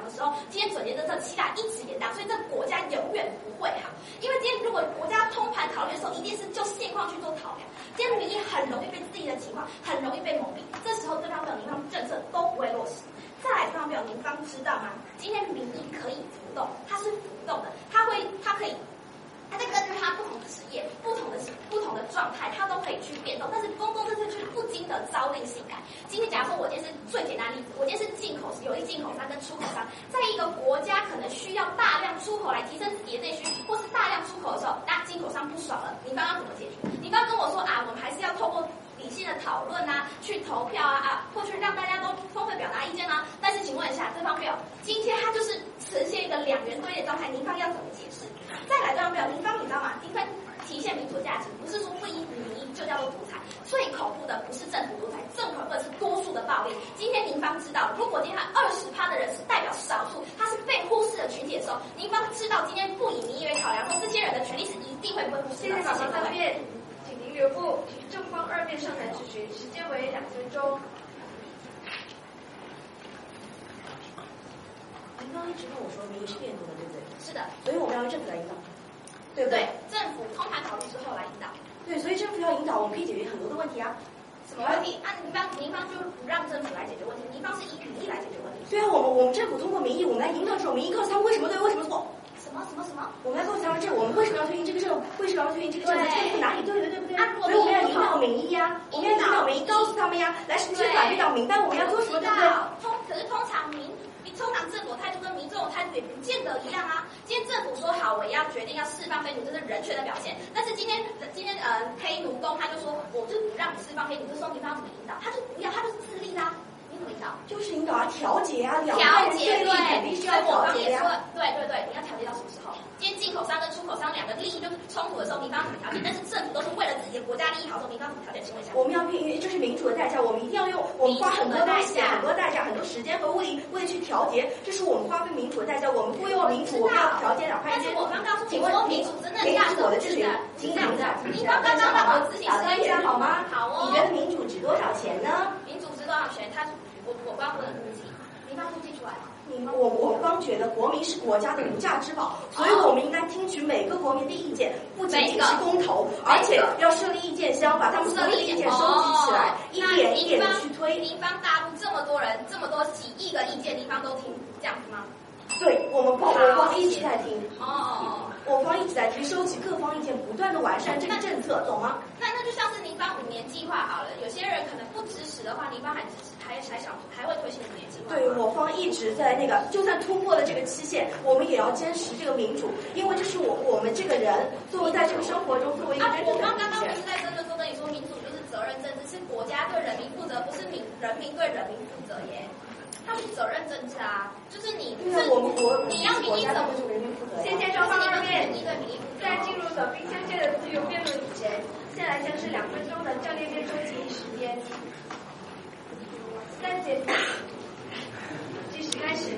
G: 的时候，今天准结政策期待一直延宕，所以这个国家永远不会好。因为今天如果国家通盘考虑的时候，一定是就现况去做考量。今天民意很容易被自己的情况很容易被蒙蔽，这时候对方没有民方政策都不会落实。再来，对方没有民方知道吗？今天民意可以浮动，它是浮动的，它会它可以。它在根据它不同的职业、不同的不同的状态，它都可以去变动。但是公共政策却不经得朝令夕改。今天假如说我今天是最简单的例子，我今天是进口有一进口商跟出口商，在一个国家可能需要大量出口来提升自己的内需，或是大量出口的时候，那进口商不爽了，你方要怎么解决？你方跟我说啊，我们还是要透过理性的讨论啊，去投票啊啊，或去让大家都充分表达意见啊。但是请问一下，这方没有，今天它就是呈现一个两元对立的状态，您方要怎么解释？再来，对方没有，民方你知道吗？民方体现民主价值，不是说不依民意就叫做独裁。最恐怖的不是政府独裁，最恐怖的是多数的暴力。今天民方知道，如果今天二十趴的人是代表少数，他是被忽视的群体的时候，民方知道今天不以民意为考量，说这些人的权利是一定会被忽视的。
E: 谢谢宝宝三辩，请您留步。正方二辩上台质询，时间为两分钟。
F: 您刚刚一直跟我说民意是变动的，对不对？
G: 是的，
F: 所以我们要由政府来引导，对不对？
G: 对，政府通盘考虑之后来引导。
F: 对，所以政府要引导，我们可以解决很多的问题啊。
G: 什么问题？啊，民方民方就不让政府来解决问题，民方是以民意来解决问题。
F: 对啊，我们我们政府通过民意，我们来引导这种民意，告诉他们为什么对，为什么错。
G: 什么什么什么？
F: 我们要告诉他们这，我们为什么要推行这个政，为什么要推行这个政策，政府哪里对的，对不对？
G: 啊，
F: 所以我们要引导民意呀，我们要引导民意，告诉他们呀，来去反对到明白我们要做什么，对不对？
G: 通可是通常民。通常政府态度跟民众的态度也不见得一样啊。今天政府说好，我要决定要释放非奴，这是人权的表现。但是今天今天呃黑奴工他就说，我就不让你释放黑奴，这时候民方怎么引导？他就不要，他就是自立啦。你怎么引导？
F: 就是引导啊，调节啊，两
G: 调节对，
F: 肯定是要调节
G: 呀。对对对，你要调节到什么时候？今天进口商跟出口商两个利益就是冲突的时候，民方怎么调节？但是政府都是为了自己的国家利益好的时候，民方怎么调节？请问一下。
F: 我们要运，这是民主的代价，我们一定要用，我们花很多东西、很多代价、很多时间和物力，为了去调节，这是我们花费民主的代价。我们不用民主，我们要调节两块。
G: 但是我刚告诉你说，民主真正大
F: 我的质询，请你们
G: 你刚刚刚让我执行
F: 打断一下好吗？
G: 好哦。
F: 你觉得民主值多少钱呢？
G: 民主值多少钱？他我我刚不能估计，民方估计出来了。
F: 我我方觉得国民是国家的无价之宝，所以我们应该听取每个国民的意见，不仅仅是公投，而且要设立意见箱，把他们所有的意见收集起来，一点一点的去推。
G: 民方大陆这么多人，这么多几亿个意见，民方都听，这样子吗？
F: 对，我们方我方一直在听。
G: 哦。
F: 我方一直在听，收集各方意见，不断的完善这个政策，懂吗？
G: 那那就像是民方五年计划好了，有些人可能不支持的话，民方还支持，还还想还会推行五年计划。
F: 对，我方一直在那个，就算突破了这个期限，我们也要坚持这个民主，因为这是我我们这个人作为在这个生活中作为一个真正的。
G: 我刚刚刚不是在真的说跟你说，民主就是责任政治，是国家对人民负责，不是民人民对人民负责耶。它是责任政治啊，就是你
F: 对啊，我们国
G: 你要民意怎么
F: 对人民负责？
E: 谢谢双方二辩。
G: 民意对民意负责。
E: 在进入短兵相接的自由辩论以前，现在将是两分钟的战略辩周期时间。三节计时开始。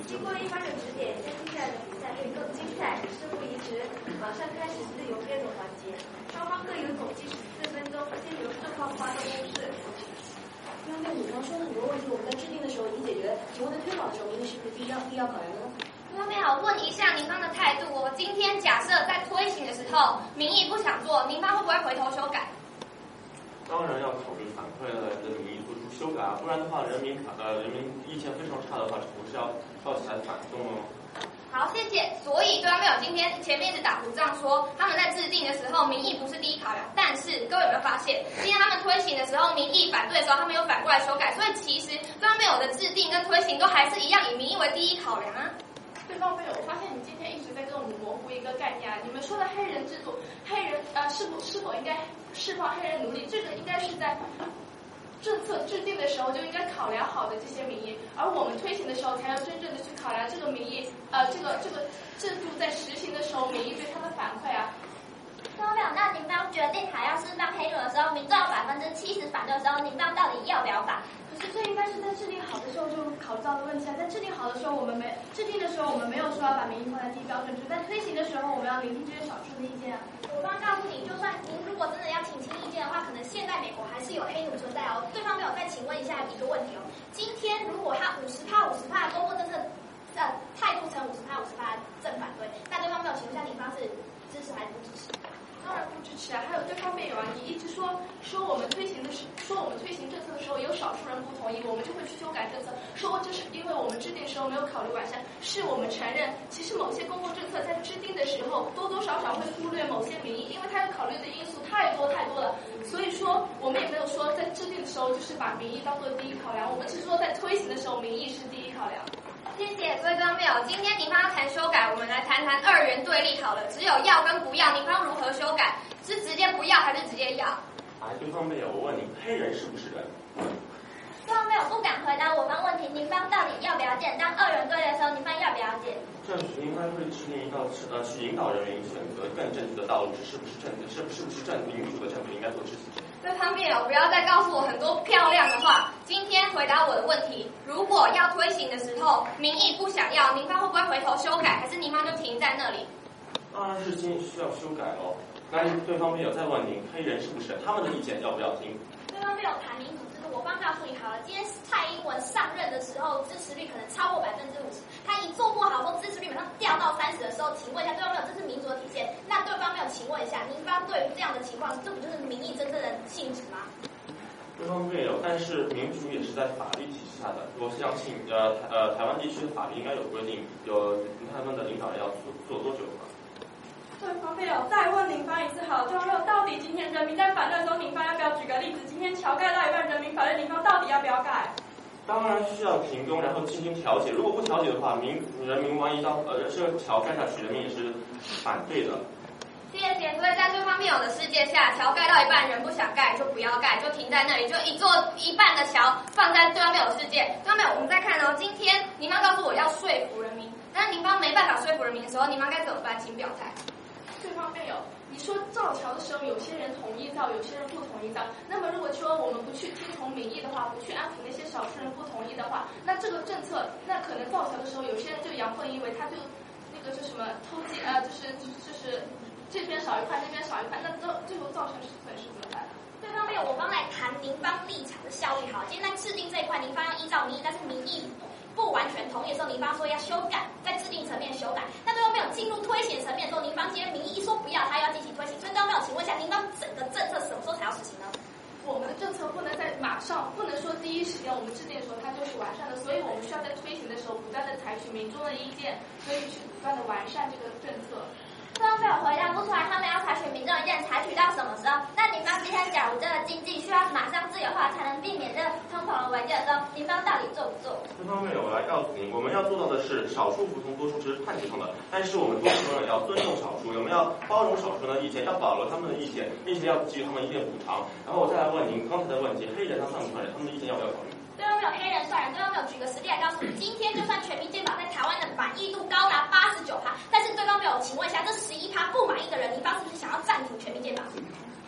A: 经过一番的指点，接下来的比赛会更精彩。事不宜迟，马上开始自由辩论环节，双方各有总计十四分钟，先由正方发动攻势。
F: 那么女方说的很多问题，我们在制定的时候已经解决了，请问在推导的时候，民意是不是必要必要考量的呢？
C: 对方面，我问一下您方的态度哦。今天假设在推行的时候，民意不想做，您方会不会回头修改？
B: 当然要考虑反馈来的民意做出修改啊，不然的话，人民呃人民意见非常差的话，这不是要跳起来反动哦。
C: 好，谢谢。所以对方没有今天前面一直打胡仗说他们在制定的时候民意不是第一考量，但是各位有没有发现，今天他们推行的时候民意反对的时候，他们又反过来修改，所以其实对方没有的制定跟推行都还是一样以民意为第一考量啊。
D: 对方没有，我发现你今天一直在跟我们模糊一个概念啊！你们说的黑人制度，黑人呃是否是否应该释放黑人奴隶，这个应该是在政策制定的时候就应该考量好的这些民意，而我们推行的时候才要真正的去考量这个民意，呃，这个这个制度在实行的时候民意对它的反馈啊。
C: 对方没有，那您方决定还要释放黑奴的时候，民众百分之七十反对的时候，您方到底要不要反？
E: 可是这应该是在制定好的时候就考虑到的问题啊！在制定好的时候，我们没制定的时候，我们没有说要把民意放在第一标准，只是在推行的时候，我们要聆听这些少数的意见啊。
G: 我刚告诉你，就算您如果真的要倾听意见的话，可能现在美国还是有黑奴存在哦。对方没有再请问一下一个问题哦，今天如果他五十趴五十趴公共政策呃态度成五十趴五十趴正反对，那对方没有请问一下您方是支持还是不支持？
D: 当然不支持啊！还有这方面有啊，你一直说说我们推行的是说我们推行政策的时候有少数人不同意，我们就会去修改政策，说这是因为我们制定的时候没有考虑完善，是我们承认其实某些公共政策在制定的时候多多少少会忽略某些民意，因为它要考虑的因素太多太多了，所以说我们也没有说在制定的时候就是把民意当做第一考量，我们只是说在推行的时候民意是第一考量。
C: 谢谢，所以对方没有。今天您方要谈修改，我们来谈谈二元对立好了。只有要跟不要，您方如何修改？是直接不要还是直接要？
B: 哎，对方没有，我问你，黑人是不是人？
C: 对方没有不敢回答我方问题，您方到底要不要见？当二元对立的时候，您方要不要见？
B: 政府应该会制定一道呃去引导人民选择更正确的道路，是不是正是不是不是正民主的政府应该做的事情？
C: 对方面有，不要再告诉我很多漂亮的话。今天回答我的问题，如果要推行的时候，民意不想要，您方会不会回头修改，还是您方就停在那里？
B: 当然是今需要修改哦。但是对方没有再问您，黑人是不是人？他们的意见要不要听？
G: 对方没有谈民主制度，我方告诉你好了，今天蔡英文上任的时候，支持率可能超过百分之五十，他一做不好后，支持率马上掉到三十的时候，请问一下，对方没有，这是民主的体现。那对方没有，请问一下，您方对于这样的情况，这不就是民意真正的性质吗？
B: 对方没有，但是民主也是在法律体系下的。我相信，呃呃，台湾地区的法律应该有规定，有他们的领导人要做做多久吗？
E: 对方没有，再问您方一次好了。对方没有，到底今天人民在反对的时候，您方要不要举个例子？今天桥盖到一半，人民反对，您方到底要不要盖？
B: 当然需要停工，然后进行调解。如果不调解的话，民人民万一到呃这个桥盖下去，人民也是反对的。
C: 谢谢。所以在对方没有的世界下，桥盖到一半，人不想盖就不要盖，就停在那里，就一座一半的桥放在对方没有的世界。对方没有，我们再看哦，今天您方告诉我要说服人民，但是您方没办法说服人民的时候，您方该怎么办？请表态。
D: 对方没有，你说造桥的时候，有些人同意造，有些人不同意造。那么如果说我们不去听从民意的话，不去安抚那些少数人不同意的话，那这个政策，那可能造桥的时候，有些人就阳奉阴违，他就那个就什么偷窃啊，就是就是这边少一块，那边少一块，那都最后造成损失怎么办？
G: 对方没有，我方来谈民方立场的效力好。今天在制定这一块，民方要依照民意，但是民意不完全同意的时候，民方说要修改，在制定层面修改。那对方没有进入推行层面的时候，民方今天民意一说不要，他要进行推行。所以对方没有，请问一下，民方整个政策什么时候才要实行呢？
D: 我们的政策不能在马上，不能说第一时间我们制定的时候它就是完善的，所以我们需要在推行的时候不断的采取民众的意见，所以去不断的完善这个政策。
C: 对方没有回答不出来，他们要采取民众意见，采取到什么时候？那您方今天假如这个经济需要马上自由化，才能避免这个通膨的危机的时候，您方到底做不做？
B: 这方面我来告诉您，我们要做到的是少数服从多数，这是判决上的。但是我们多数人也要尊重少数，我们要包容少数人的意见，要保留他们的意见，并且要给予他们意见补偿。然后我再来问您刚才的问题，黑人他算不算人？他们的意见要不要考虑？
G: 对方没有黑人算人，对方没有举个实例来告诉你，今天就算全民健保在台湾的满意度高达八十九趴，但是对方没有，请问一下，这十一趴不满意的人，你方是不是想要暂停全民健保？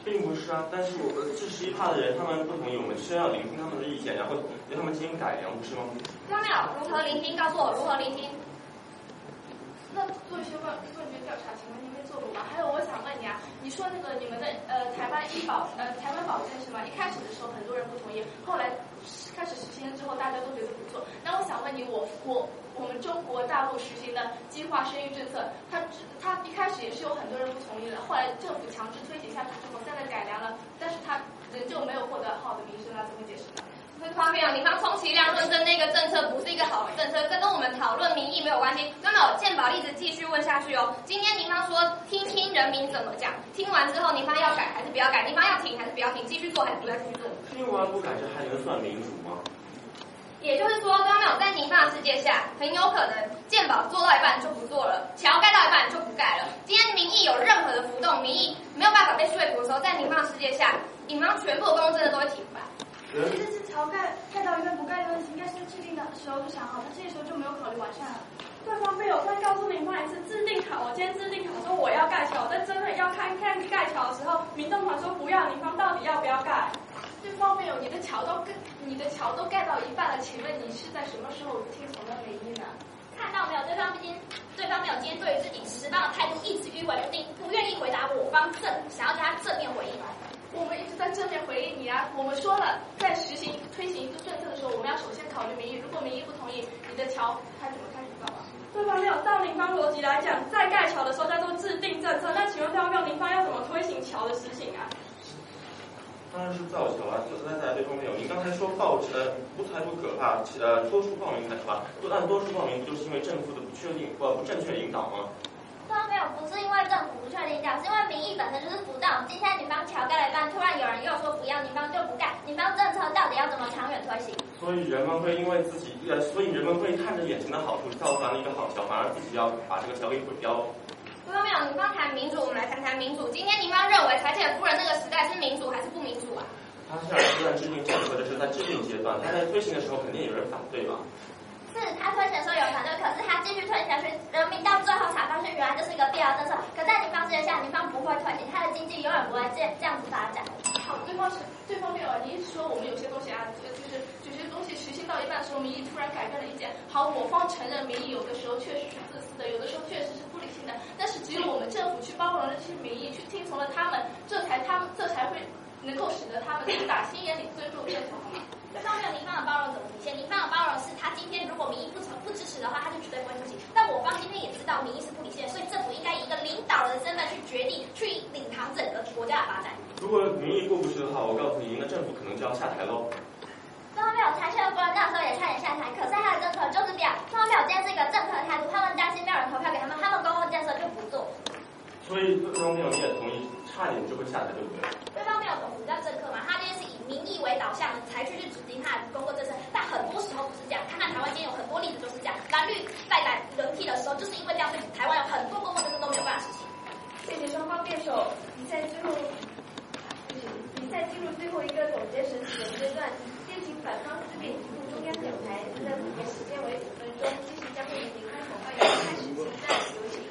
B: 并不是啊，但是我们这十一趴的人，他们不同意，我们需要聆听他们的意见，然后对他们进行改良，不是吗？
C: 听到没有？如何聆听？告诉我如何聆听。
D: 那做一些问问卷调查，请问您会做过吗？还有，我想问你啊，你说那个你们的呃台湾医保呃台湾保健是吗？一开始的时候很多人不同意，后来开始实行之后，大家都觉得不错。那我想问你，我我我们中国大陆实行的计划生育政策，它它一开始也是有很多人不同意的，后来政府强制推行下去之后，现在改良了，但是它仍旧没有获得好的名声啊，怎么解释呢？
C: 这方面，你方充其量论证那个政策不是一个好的政策，这跟我们讨论民意没有关系。那么，健保一直继续问下去哦。今天您方说听听人民怎么讲，听完之后您方要改还是不要改？您方要停还是不要停？继续做还是不要继续做？
B: 听完不改，这还能算民主吗？
C: 也就是说，刚刚没有在您方的世界下，很有可能健保做到一半就不做了，桥盖到一半就不盖了。今天民意有任何的浮动，民意没有办法被说服的时候，在您方的世界下，您方全部的公共政策都会停摆。
E: 其实是桥盖盖到一半不盖的问题，应该是制定的时候就想好，但这个时候就没有考虑完善了。对方没有再告诉民方一次制定好，我今天制定好说我要盖桥，但真的要看看盖桥的时候，民众团说不要，民方到底要不要盖？
D: 对方没有，你的桥都盖，你的桥都盖到一半了，请问你是在什么时候听从了民意呢？
G: 看到没有？对方毕竟，对方没有今天对于自己实报的态度一直迂回不定，不愿意回答我方正想要叫他正面回应。
D: 我们一直在正面回应你啊！我们说了，在实行推行一个政策的时候，我们要首先考虑民意。如果民意不同意，你的桥它怎么开始造啊？
E: 对方没有，照民方逻辑来讲，在盖桥的时候叫做制定政策，那请问对方没有，民方要怎么推行桥的实行啊？
B: 当然是造桥啊！再再对方没有，您刚才说报呃不才不可怕，呃多数报名才可怕，按多数报名不就是因为政府的不确定不不正确引导吗？
G: 对方没有，不是因为政府不确定讲，是因为民意本身就是不动。今天你方桥盖了一半，突然有人又说不要，你方就不盖，你方政策到底要怎么长远推行？
B: 所以人们会因为自己呃，所以人们会看着眼前的好处，造完了一个好桥，反而自己要把这个桥给毁掉。
C: 对方没有，你方谈民主，我们来谈谈民主。今天你方认为柴契尔夫人那个时代是民主还是不民主啊？
B: 他现在是在制定政策，这是在制定阶段，他在推行的时候肯定有人反对吧？
G: 是他推行的时候有反对，可是他继续推行下去，人民到最后才发现原来这是一个必要政策。可在你方之下，你方不会推行，他的经济永远不会这这样子发展。
D: 好，对方是对方没有，你一直说我们有些东西啊，就是有些东西实行到一半的时候，民意突然改变了意见。好，我方承认民意有的时候确实是自私的，有的时候确实是不理性的，但是只有我们政府去包容了这些民意，去听从了他们，这才他们这才会能够使得他们打心眼里尊重政府，好吗？
G: 对方没有您方的包容怎么体现？您方的包容是他今天如果民意不成不支持的话，他就绝对不会推行。但我方今天也知道民意是不理性的，所以政府应该以一个领导人的身份去决定，去领航整个国家的发展。
B: 如果民意过不去的话，我告诉你，您的政府可能就要下台喽。
G: 对方没有，柴契尔夫人那时候也差点下台，可是他的政策就是这样。对方没有，今天是一个政策的态度，他们担心没有人投票给他们，他们公共建设就不做。
B: 所以对方没有，你也同意，差点就会下台，对不对？
G: 对方没有懂什么叫政客嘛？他今天是以民意为导向才去去指定他的公共政策，但很多时候不是这样。看看台湾今天有很多例子就是这样，蓝绿在打轮替的时候，就是因为这样，所以台湾有很多公共政策都没有办法实行。
E: 谢谢双方辩手，比赛最后，比赛进入最后一个总结审理的阶段，先请反方四辩移步中央讲台，现在补辩时间为五分钟，继续将会以离开口发言开始，请战，有请。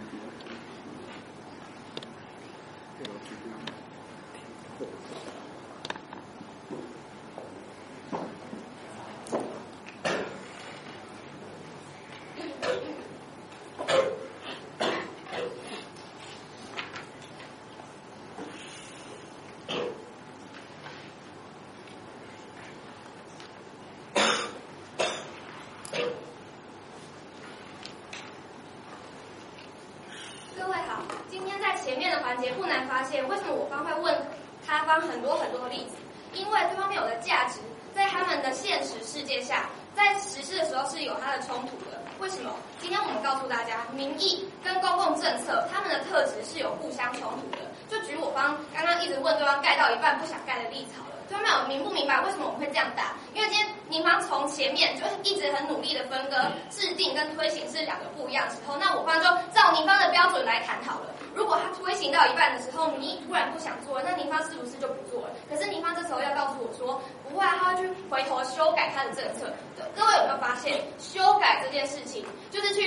C: 不难发现，为什么我方会问他方很多很多的例子？因为对方面有的价值，在他们的现实世界下，在实施的时候是有它的冲突的。为什么？今天我们告诉大家，民意跟公共政策，他们的特质是有互相冲突的。就举我方刚刚一直问对方盖到一半不想盖的例子好了，对方有明不明白为什么我们会这样打？因为今天民方从前面就一直很努力的分割，制定跟推行是两个不一样的时候，那我方就照民方的标准来谈好了。如果他推行到一半的时候，民意突然不想做了，那民方是不是就不做了？可是民方这时候要告诉我说，不会啊，他会去回头修改他的政策。各位有没有发现，修改这件事情就是去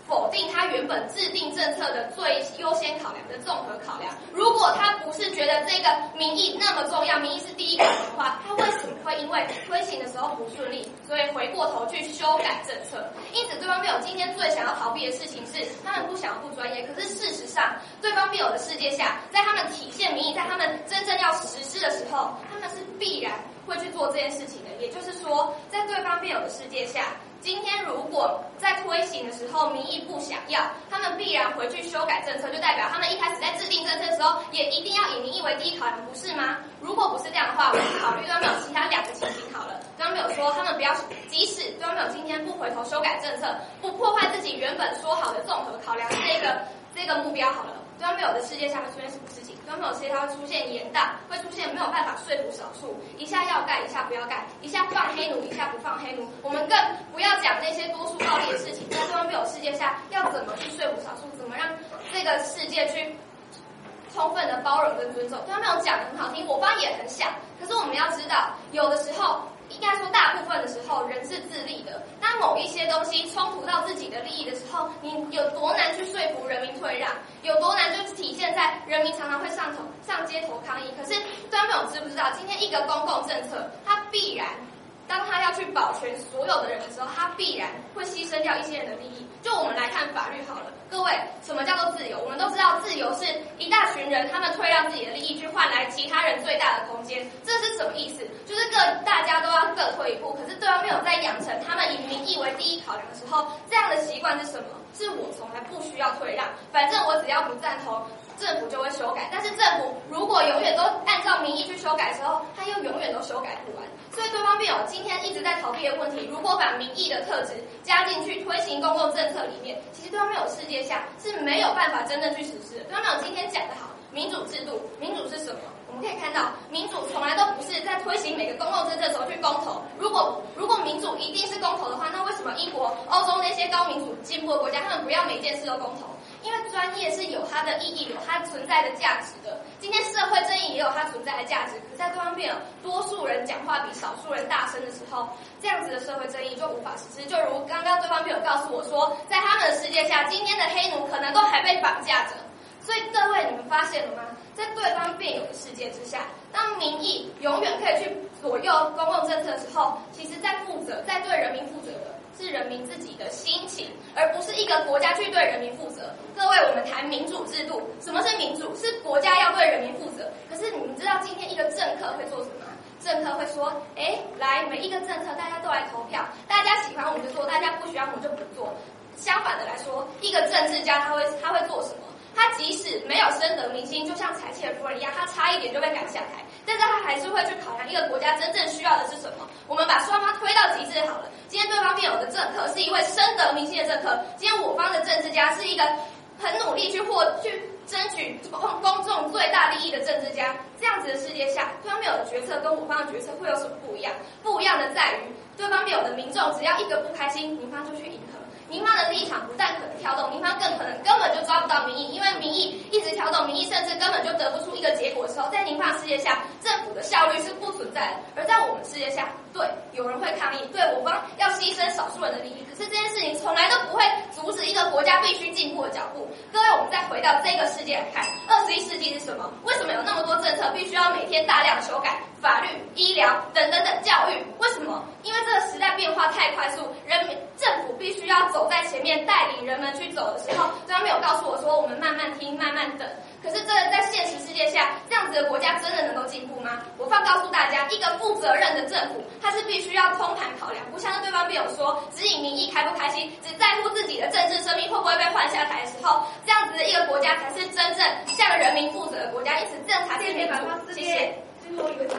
G: 否定他原本制定政策的最优先考量的综合考量。如果他不是觉得这个民意那么重要，民意是第一考量的话，他为什么会因为推行的时候不顺利，所以回过头去修改政策？因此，对方辩友今天最想要逃避的事情是，他们不想要不专业。可是事实上，对方辩友的世界下，在他们体现民意，在他们真正要实施的时候，他们是必然会去做这件事情的。也就是说，在对方辩友的世界下，今天如果在推行的时候民意不想要，他们必然回去修改政策，就代表他们一开始在制定政策的时候，也一定要以民意为第一考量，不是吗？如果不是这样的话，我们考虑对方辩友其他两个情形好了。对方辩友说，他们不要，即使对方辩友今天不回头修改政策，不破坏自己原本说好的综合考量这个这个目标好了。对方辩友的世界下会出现什么事情？对方辩友世界它会出现严大，会出现没有办法说服少数，一下要盖，一下不要盖，一下放黑奴，一下不放黑奴。我们更不要讲那些多数暴力的事情，在对方辩友世界下，要怎么去说服少数？怎么让这个世界去充分的包容跟尊重？对方辩友讲的很好听，我方也很想，可是我们要知道，有的时候。应该说，大部分的时候，人是自立的。当某一些东西冲突到自己的利益的时候，你有多难去说服人民退让，有多难就体现在人民常常会上头上街头抗议。可是，对方朋友知不知道，今天一个公共政策，它必然，当他要去保全所有的人的时候，他必然会牺牲掉一些人的利益。就我们来看法律好了，各位，什么叫做自由？我们都知道，自由是一大群人他们退让自己的利益，去换来其他人最大的空间。这是什么意思？就是各大家都要各退一步。可是对方没有在养成他们以民意为第一考量的时候，这样的习惯是什么？是我从来不需要退让，反正我只要不赞同，政府就会修改。但是政府如果永远都按照民意去修改的时候，他又永远都修改不完。所以对方辩友今天一直在逃避的问题，如果把民意的特质加进去推行公共政策里面，其实对方辩友世界下是没有办法真正去实施的。对方辩友今天讲得好，民主制度，民主是什么？我们可以看到，民主从来都不是在推行每个公共政策的时候去公投。如果如果民主一定是公投的话，那为什么英国、欧洲那些高民主进步的国家，他们不要每件事都公投？因为专业是有它的意义，有它存在的价值的。今天社会正义也有它存在的价值，可是在对方辩友多数人讲话比少数人大声的时候，这样子的社会正义就无法实施。就如刚刚对方辩友告诉我说，在他们的世界下，今天的黑奴可能都还被绑架着。所以各位，你们发现了吗？在对方辩友的世界之下，当民意永远可以去左右公共政策的时候，其实在负责，在对人民负责的是人民自己的心情，而不是一个国家去对人民负责。各位，我们谈民主制度，什么是民主？是国家要对人民负责。可是你们知道今天一个政客会做什么吗？政客会说，哎，来，每一个政策大家都来投票，大家喜欢我们就做，大家不喜欢我们就不做。相反的来说，一个政治家他会他会做什么？他即使没有深得民心，就像柴契尔夫人一样，他差一点就被赶下台，但是他还是会去考量一个国家真正需要的是什么。我们把双方推到极致好了。今天对方辩友的政客是一位深得民心的政客，今天我方的政治家是一个很努力去获去争取公众最大利益的政治家。这样子的世界下，对方辩友的决策跟我方的决策会有什么不一样？不一样的在于，对方辩友的民众只要一个不开心，民方就去迎合。民方的立场不但可能挑动，民方更可能根本就抓不到民意，因为民意一直挑动民意，甚至根本就得不出一个结果的时候，在民方世界下，政府的效率是不存在的。而在我们世界下，对，有人会抗议，对我方要牺牲少数人的利益，可是这件事情从来都不会阻止一个国家必须进步的脚步。各位，我们再回到这个世界来看，二十一世纪是什么？为什么有那么多政策必须要每天大量修改？法律、医疗等等等教育，为什么？因为这个时代变化太快速，人民政府必须要走在前面，带领人们去走的时候，对方没有告诉我说我们慢慢听，慢慢等。可是这在现实世界下，这样子的国家真的能够进步吗？我放告诉大家，一个负责任的政府，它是必须要通盘考量，不像对方辩友说只以民意开不开心，只在乎自己的政治生命会不会被换下台的时候，这样子的一个国家才是真正向人民负责的国家，因此这才是民主。谢谢。
E: 最后一个讲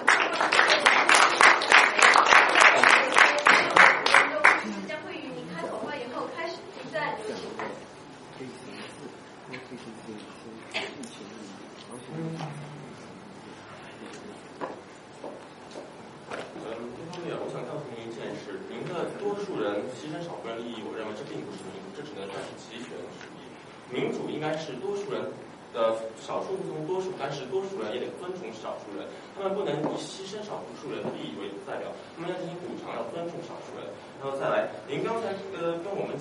E: 将会于您开口发言后开始比赛流行。
B: 嗯，对方辩友，我想告诉您一件事：您的多数人牺牲少数人利益，我认为这并不是民主，这只能算是集权主义。民主应该是多数人。呃，少数服从多数，但是多数人也得尊重少数人，他们不能以牺牲少数人的利益为代表，他们要进行补偿，要尊重少数人。然后再来，您刚才呃跟我们讲，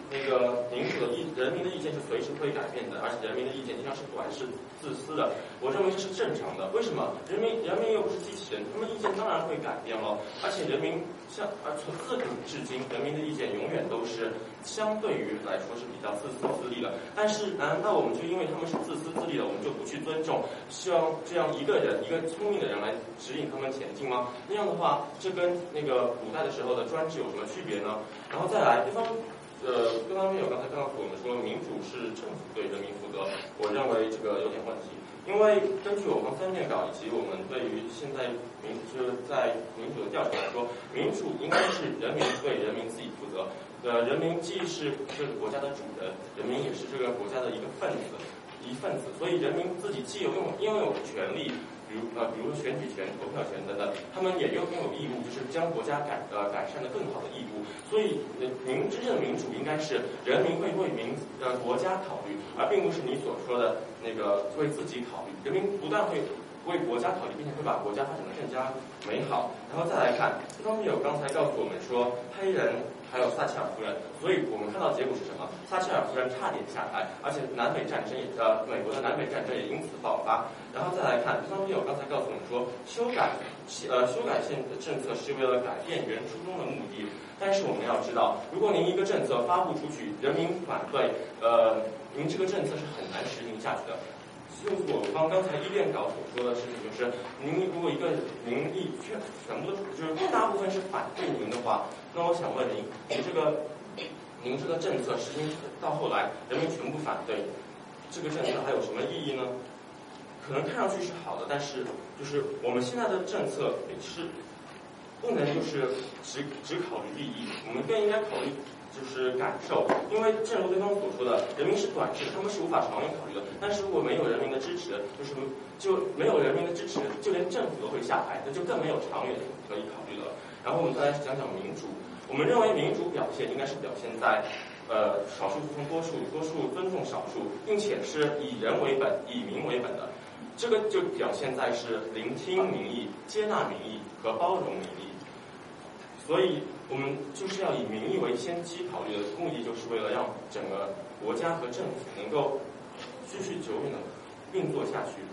B: 那个民主的意人民的意见是随时会改变的，而且人民的意见经常是短视自私的。我认为这是正常的。为什么？人民人民又不是机器人，他们意见当然会改变了。而且人民像而从自古至今，人民的意见永远都是相对于来说是比较自私自利的。但是难道我们就因为他们是自私自利的，我们就不去尊重，希望这样一个人一个聪明的人来指引他们前进吗？那样的话，这跟那个古代的时候的专制有什么区别呢？然后再来，对方。呃，各方面有刚才告诉我们说，民主是政府对人民负责，我认为这个有点问题，因为根据我方三面稿以及我们对于现在民就是在民主的调查来说，民主应该是人民对人民自己负责，呃，人民既是这个国家的主人，人民也是这个国家的一个分子，一份子，所以人民自己既有拥拥有权利。比如呃，比如选举权、投票权等等，他们也拥有义务，就是将国家改呃改善的更好的义务。所以，呃，民真正的民主应该是人民会为民呃国家考虑，而并不是你所说的那个为自己考虑。人民不但会为国家考虑，并且会把国家发展得更加美好。然后再来看，这方面有刚才告诉我们说黑人还有撒切尔夫人，所以我们看到结果是什么？撒切尔夫人差点下台，而且南北战争也呃美国的南北战争也因此爆发。然后再来看，这方面我刚才告诉我们说，修改呃修改现的政策是为了改变原初衷的目的。但是我们要知道，如果您一个政策发布出去，人民反对，呃，您这个政策是很难实行下去的。就是我方刚才一辩稿所说的事情，就是您如果一个民意全全部就是大部分是反对您的话，那我想问您，您这个您这个政策实行到后来，人民全部反对，这个政策还有什么意义呢？可能看上去是好的，但是就是我们现在的政策也是不能就是只只考虑利益，我们更应该考虑就是感受，因为正如对方所说的，人民是短视，他们是无法长远考虑的。但是如果没有人民的支持，就是就没有人民的支持，就连政府都会下台，那就更没有长远可以考虑了。然后我们再来讲讲民主，我们认为民主表现应该是表现在。呃，少数服从多数，多数尊重少数，并且是以人为本、以民为本的，这个就表现在是聆听民意、接纳民意和包容民意。所以，我们就是要以民意为先期考虑的目的，就是为了让整个国家和政府能够继续久远的运作下去。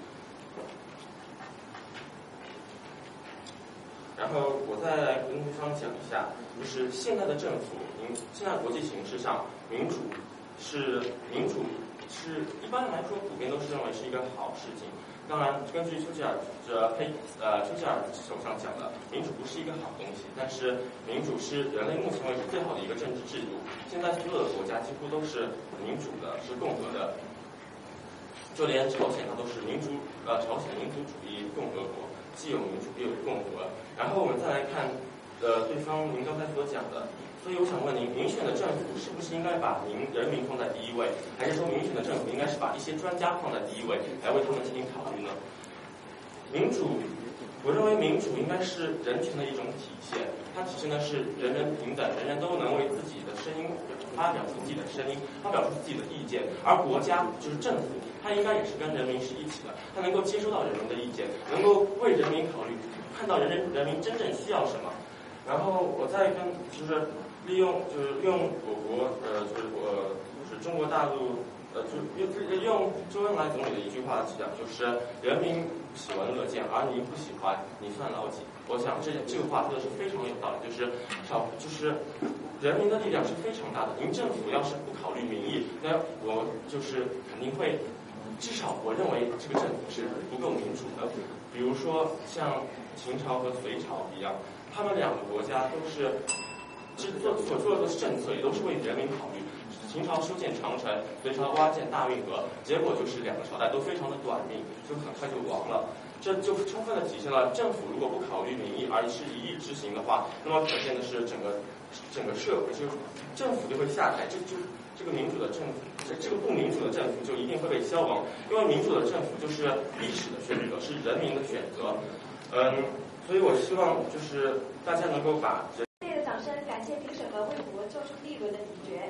B: 然后我再来跟对方讲一下，就是现在的政府，民现在国际形势上，民主是民主是一般来说普遍都是认为是一个好事情。当然，根据丘吉尔这黑呃丘吉尔首相讲的，民主不是一个好东西，但是民主是人类目前为止最好的一个政治制度。现在所有的国家几乎都是民主的，是共和的，就连朝鲜它都是民主呃朝鲜民主主义共和国。既有民主又有共和，然后我们再来看，呃，对方您刚才所讲的，所以我想问您，民选的政府是不是应该把民人民放在第一位，还是说民选的政府应该是把一些专家放在第一位，来为他们进行考虑呢？民主，我认为民主应该是人权的一种体现，它体现的是人人平等，人人都能为自己的声音发表出自己的声音，发表出自己的意见，而国家就是政府。它应该也是跟人民是一起的，它能够接收到人民的意见，能够为人民考虑，看到人人人民真正需要什么。然后我再跟就是利用就是用我国呃就是我就是中国大陆呃就用用周恩来总理的一句话讲，就是人民喜闻乐见，而您不喜欢，你算老几？我想这这个话说的是非常有道理，就是少就是人民的力量是非常大的。您政府要是不考虑民意，那我就是肯定会。至少我认为这个政府是不够民主的。比如说像秦朝和隋朝一样，他们两个国家都是制作所做的政策也都是为人民考虑。秦朝修建长城，隋朝挖建大运河，结果就是两个朝代都非常的短命，就很快就亡了。这就充分的体现了政府如果不考虑民意，而是一意执行的话，那么可见的是整个整个社会就是政府就会下台，这就这个民主的政府，这这个不民主的政府就一定会被消亡，因为民主的政府就是历史的选择，是人民的选择。嗯，所以我希望就是大家能够把
A: 热烈的掌声，感谢评审和为国做出第一轮的主角。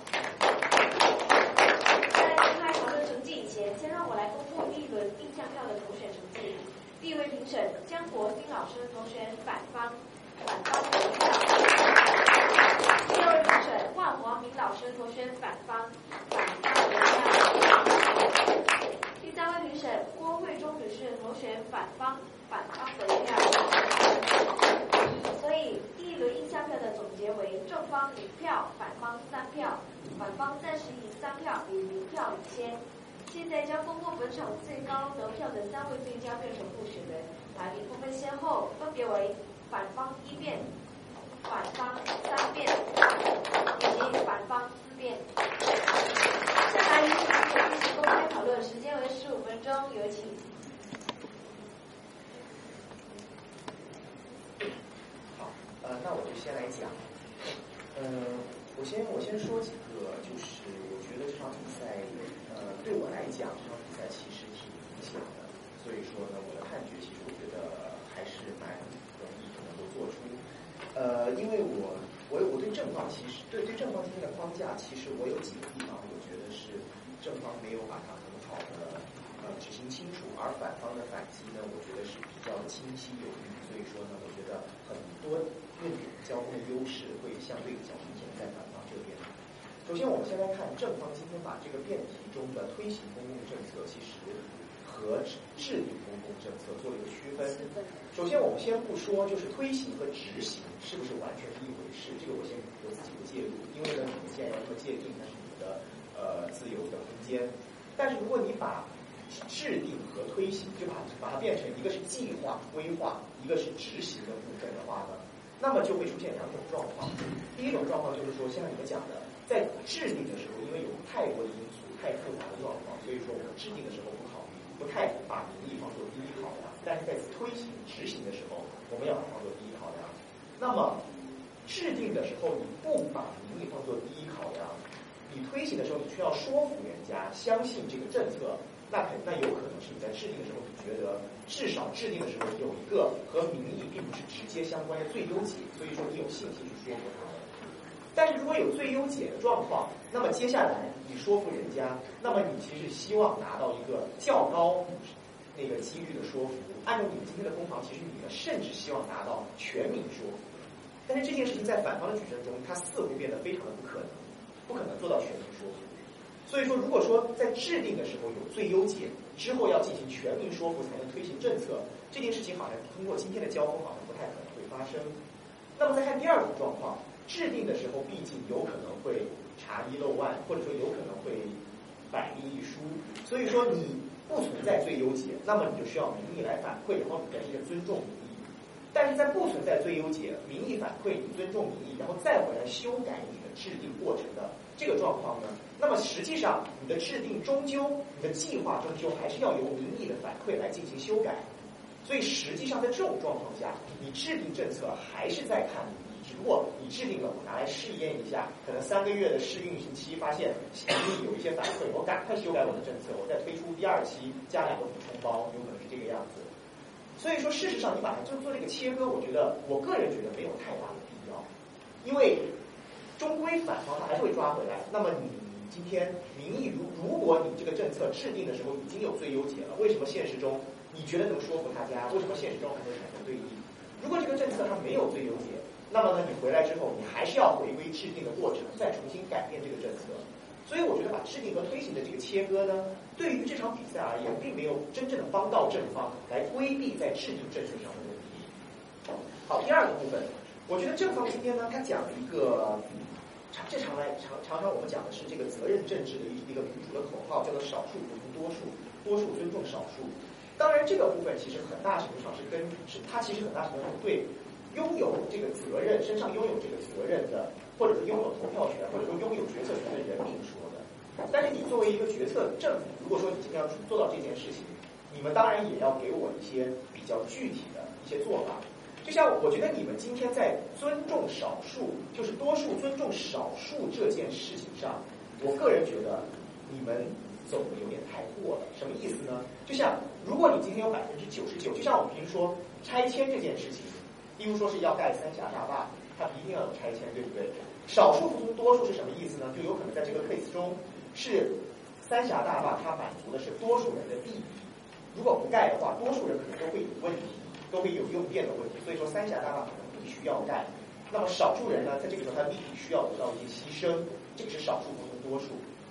A: 在公开讨论成绩以前，先让我来公布第一轮印象票的投选成绩。第一位评审江国兴老师投选反方，反方投票。第二位评审万华明老师投选为正方零票，反方三票，反方暂时以三票以零票领先。现在将公布本场最高得票的三位最佳辩手候选人，排名不分先后，分别为反方一辩、反方三辩以及反方四辩。下来由进行公开讨论，时间为十五分钟，有请。
H: 好，呃，那我就先来讲。嗯、呃，我先我先说几个，就是我觉得这场比赛，呃，对我来讲，这场比赛其实挺明显的，所以说呢，我的判决其实我觉得还是蛮容易能够做出。呃，因为我我我对正方其实对对正方今天的框架，其实我有几个地方，我觉得是正方没有把它很好的呃执行清楚，而反方的反击呢，我觉得是比较清晰有力。所以说呢，我觉得很多论点交锋的优势会相对比较明显在反方这边。首先，我们先来看正方今天把这个辩题中的推行公共政策，其实和制定公共政策做了一个区分。首先，我们先不说就是推行和执行是不是完全是一回事，这个我先我自己不介入，因为呢，你们既然要这么界定，那是你们的呃自由的空间。但是如果你把制定和推行就把把它变成一个是计划规划，一个是执行的部分的话呢，那么就会出现两种状况。第一种状况就是说，像你们讲的，在制定的时候，因为有太多的因素、太复杂的状况，所以说我们制定的时候不考虑，不太把民意放作第一考量。但是在推行、执行的时候，我们要把它放作第一考量。那么制定的时候，你不把民意放作第一考量，你推行的时候，你需要说服人家相信这个政策。那肯那有可能是你在制定的时候，你觉得至少制定的时候有一个和民意并不是直接相关的最优解，所以说你有信心去说服他们。但是如果有最优解的状况，那么接下来你说服人家，那么你其实希望拿到一个较高那个几率的说服。按照你们今天的攻防，其实你们甚至希望拿到全民说服。但是这件事情在反方的举证中，它似乎变得非常的不可能，不可能做到全民说服。所以说，如果说在制定的时候有最优解，之后要进行全民说服才能推行政策，这件事情好像通过今天的交锋好像不太可能会发生。那么再看第二种状况，制定的时候毕竟有可能会查一漏万，或者说有可能会百密一疏，所以说你不存在最优解，那么你就需要民意来反馈，然后你在这个尊重民意。但是在不存在最优解，民意反馈，你尊重民意，然后再回来修改你的制定过程的这个状况呢，那么实际上你的制定终究，你的计划终究还是要由民意的反馈来进行修改。所以实际上在这种状况下，你制定政策还是在看民意，只不过你制定了，我拿来试验一下，可能三个月的试运行期，发现民意有一些反馈，我赶快修改我的政策，我再推出第二期加两个补充包，有可能是这个样子。所以说，事实上你把它就做这个切割，我觉得我个人觉得没有太大的必要，因为终归反方他还是会抓回来。那么你今天民意如如果你这个政策制定的时候已经有最优解了，为什么现实中你觉得能说服大家？为什么现实中还会产生对立？如果这个政策它没有最优解，那么呢你回来之后你还是要回归制定的过程，再重新改变这个政策。所以我觉得把制定和推行的这个切割呢，对于这场比赛而言，并没有真正的帮到正方来规避在制定政策上的问题。好，第二个部分，我觉得正方今天呢，他讲了一个常这常来常常常我们讲的是这个责任政治的一一个民主的口号，叫做少数服从多数，多数尊重少数。当然，这个部分其实很大程度上是跟是它其实很大程度上对拥有这个责任身上拥有这个责任的，或者是拥有投票权，或者说拥有决策权的人民说的。但是你作为一个决策政府，如果说你今天要做到这件事情，你们当然也要给我一些比较具体的一些做法。就像我觉得你们今天在尊重少数，就是多数尊重少数这件事情上，我个人觉得你们走的有点太过了。什么意思呢？就像如果你今天有百分之九十九，就像我们平时说拆迁这件事情，例如说是要盖三峡大坝，它一定要有拆迁，对不对？少数服从多数是什么意思呢？就有可能在这个 case 中，是三峡大坝它满足的是多数人的利益，如果不盖的话，多数人可能都会有问题，都会有用电的问题，所以说三峡大坝可能必须要盖。那么少数人呢，在这个时候他利益需要得到一些牺牲，这个是少数服从多数。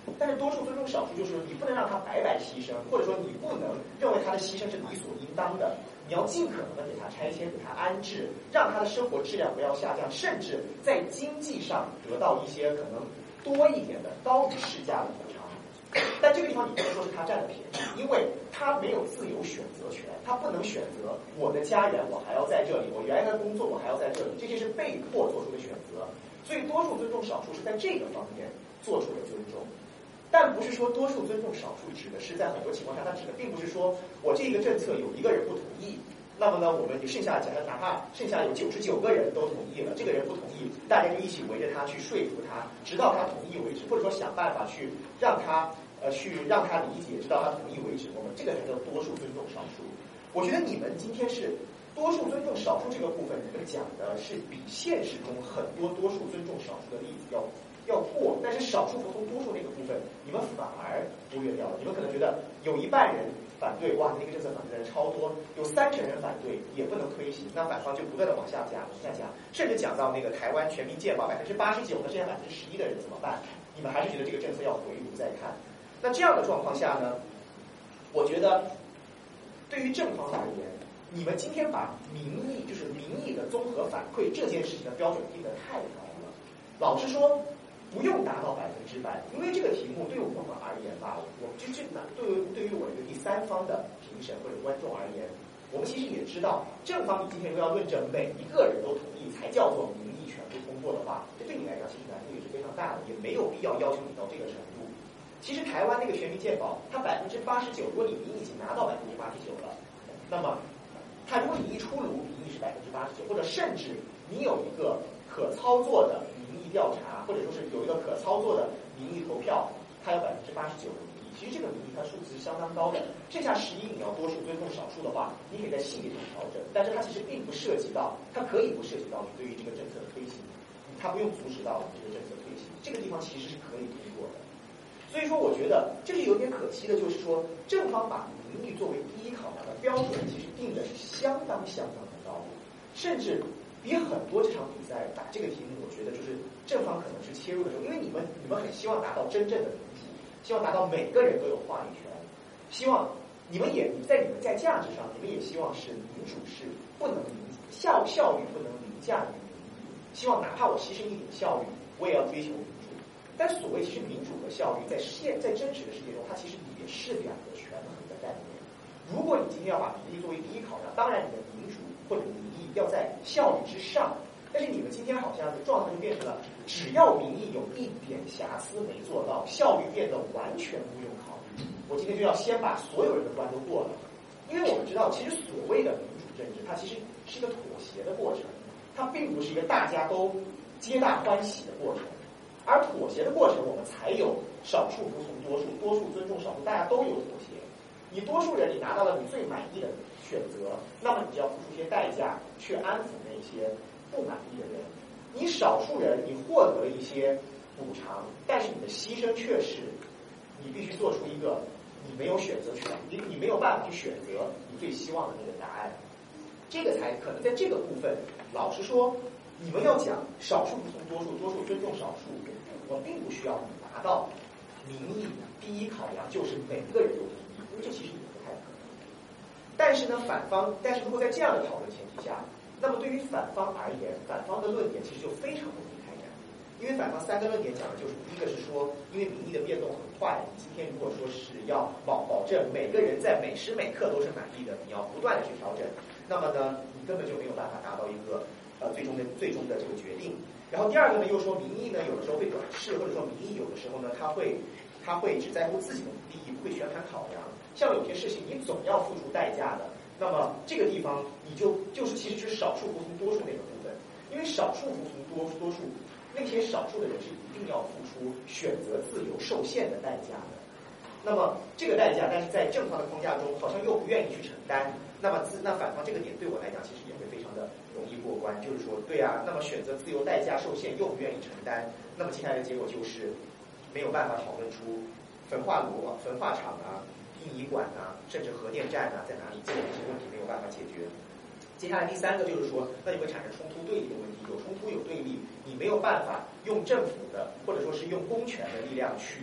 H: 但是多数尊重少数，就是你不能让他白白牺牲，或者说你不能认为他的牺牲是理所应当的，你要尽可能的给他拆迁，给他安置，让他的生活质量不要下降，甚至在经济上得到一些可能多一点的高于市价的补偿。但这个地方你不能说是他占了便宜，因为他没有自由选择权，他不能选择我的家园我还要在这里，我原来的工作我还要在这里，这些是被迫做出的选择。所以多数尊重少数是在这个方面做出了尊重。但不是说多数尊重少数指的是在很多情况下，它指的并不是说我这个政策有一个人不同意，那么呢我们剩下讲的哪怕剩下有九十九个人都同意了，这个人不同意，大家就一起围着他去说服他，直到他同意为止，或者说想办法去让他呃去让他理解，直到他同意为止。我们这个才叫多数尊重少数。我觉得你们今天是多数尊重少数这个部分，你们讲的是比现实中很多多数尊重少数的例子要要过，但是少数服从多数那个部分，你们反而忽略掉了。你们可能觉得有一半人反对，哇，那个政策反对的人超多，有三成人反对，也不能推行，那反方就不断的往下加，往下加，甚至讲到那个台湾全民健保百分之八十九，那剩下百分之十一的人怎么办？你们还是觉得这个政策要回炉再看。那这样的状况下呢，我觉得对于正方而言，你们今天把民意，就是民意的综合反馈这件事情的标准定得太高了。老实说，不用达到百分之百，因为这个题目对我们而言吧，我就这对于对于我一个第三方的评审或者观众而言，我们其实也知道，正方你今天如果要论证每一个人都同意才叫做民意全部通过的话，这对你来讲其实难度也是非常大的，也没有必要要求你到这个程度。其实台湾那个全民健保，它百分之八十九，如果你民意已经拿到百分之八十九了，那么它如果你一出炉，民意是百分之八十九，或者甚至你有一个可操作的民意调查，或者说是有一个可操作的民意投票，它有百分之八十九的民意。其实这个民意它数字是相当高的，剩下十一你要多数尊重少数的话，你可以在细节上调整，但是它其实并不涉及到，它可以不涉及到你对于这个政策的推行，它不用阻止到这个政策推行，这个地方其实是可以通过的。所以说我觉得这是有点可惜的，就是说正方把民意作为第一考量的标准其实定的是相当相当的高，甚至比很多这场比赛打这个题目，我觉得就是正方可能是切入的时候，因为你们你们很希望达到真正的民主，希望达到每个人都有话语权，希望你们也在你们在价值上，你们也希望是民主是不能凌效效率不能凌驾于民意，希望哪怕我牺牲一点效率，我也要追求民主。但所谓其实民主和效率在现在真实的世界中，它其实也是两个权衡的概念。如果你今天要把民意作为第一考量，当然你的民主或者民意要在效率之上，但是你们今天好像的状态就变成了，只要民意有一点瑕疵没做到，效率变得完全不用考虑。我今天就要先把所有人的关都过了，因为我们知道，其实所谓的民主政治，它其实是一个妥协的过程，它并不是一个大家都皆大欢喜的过程。而妥协的过程，我们才有少数服从多数，多数尊重少数，大家都有妥协。你多数人，你拿到了你最满意的选择，那么你就要付出一些代价去安抚那些不满意的人。你少数人，你获得了一些补偿，但是你的牺牲却是你必须做出一个你没有选择权，你你没有办法去选择你最希望的那个答案。这个才可能在这个部分，老实说，你们要讲少数服从多数，多数尊重少数，我并不需要你达到民意第一考量就是每个人都同意，因为这其实也不太可能。但是呢，反方，但是如果在这样的讨论前提下，那么对于反方而言，反方的论点其实就非常容易开展。因为反方三个论点讲的就是，第一个是说，因为民意的变动很快，你今天如果说是要保保证每个人在每时每刻都是满意的，你要不断的去调整，那么呢，你根本就没有办法达到一个呃最终的最终的这个决定。然后第二个呢，又说民意呢有的时候会短视，或者说民意有的时候呢，他会他会只在乎自己的利益，不会全盘考量。像有些事情你总要付出代价的，那么这个地方你就就是其实是少数服从多数那个部分，因为少数服从多多数，那些少数的人是一定要付出选择自由受限的代价的。那么这个代价，但是在正方的框架中，好像又不愿意去承担。那么自那反方这个点对我来讲，其实也会非常的容易过关，就是说，对啊，那么选择自由代价受限又不愿意承担，那么接下来的结果就是没有办法讨论出焚化炉啊、焚化厂啊、殡仪馆啊，甚至核电站啊在哪里，这些问题没有办法解决。接下来第三个就是说，那你会产生冲突对立的问题，有冲突有对立，你没有办法用政府的或者说是用公权的力量去引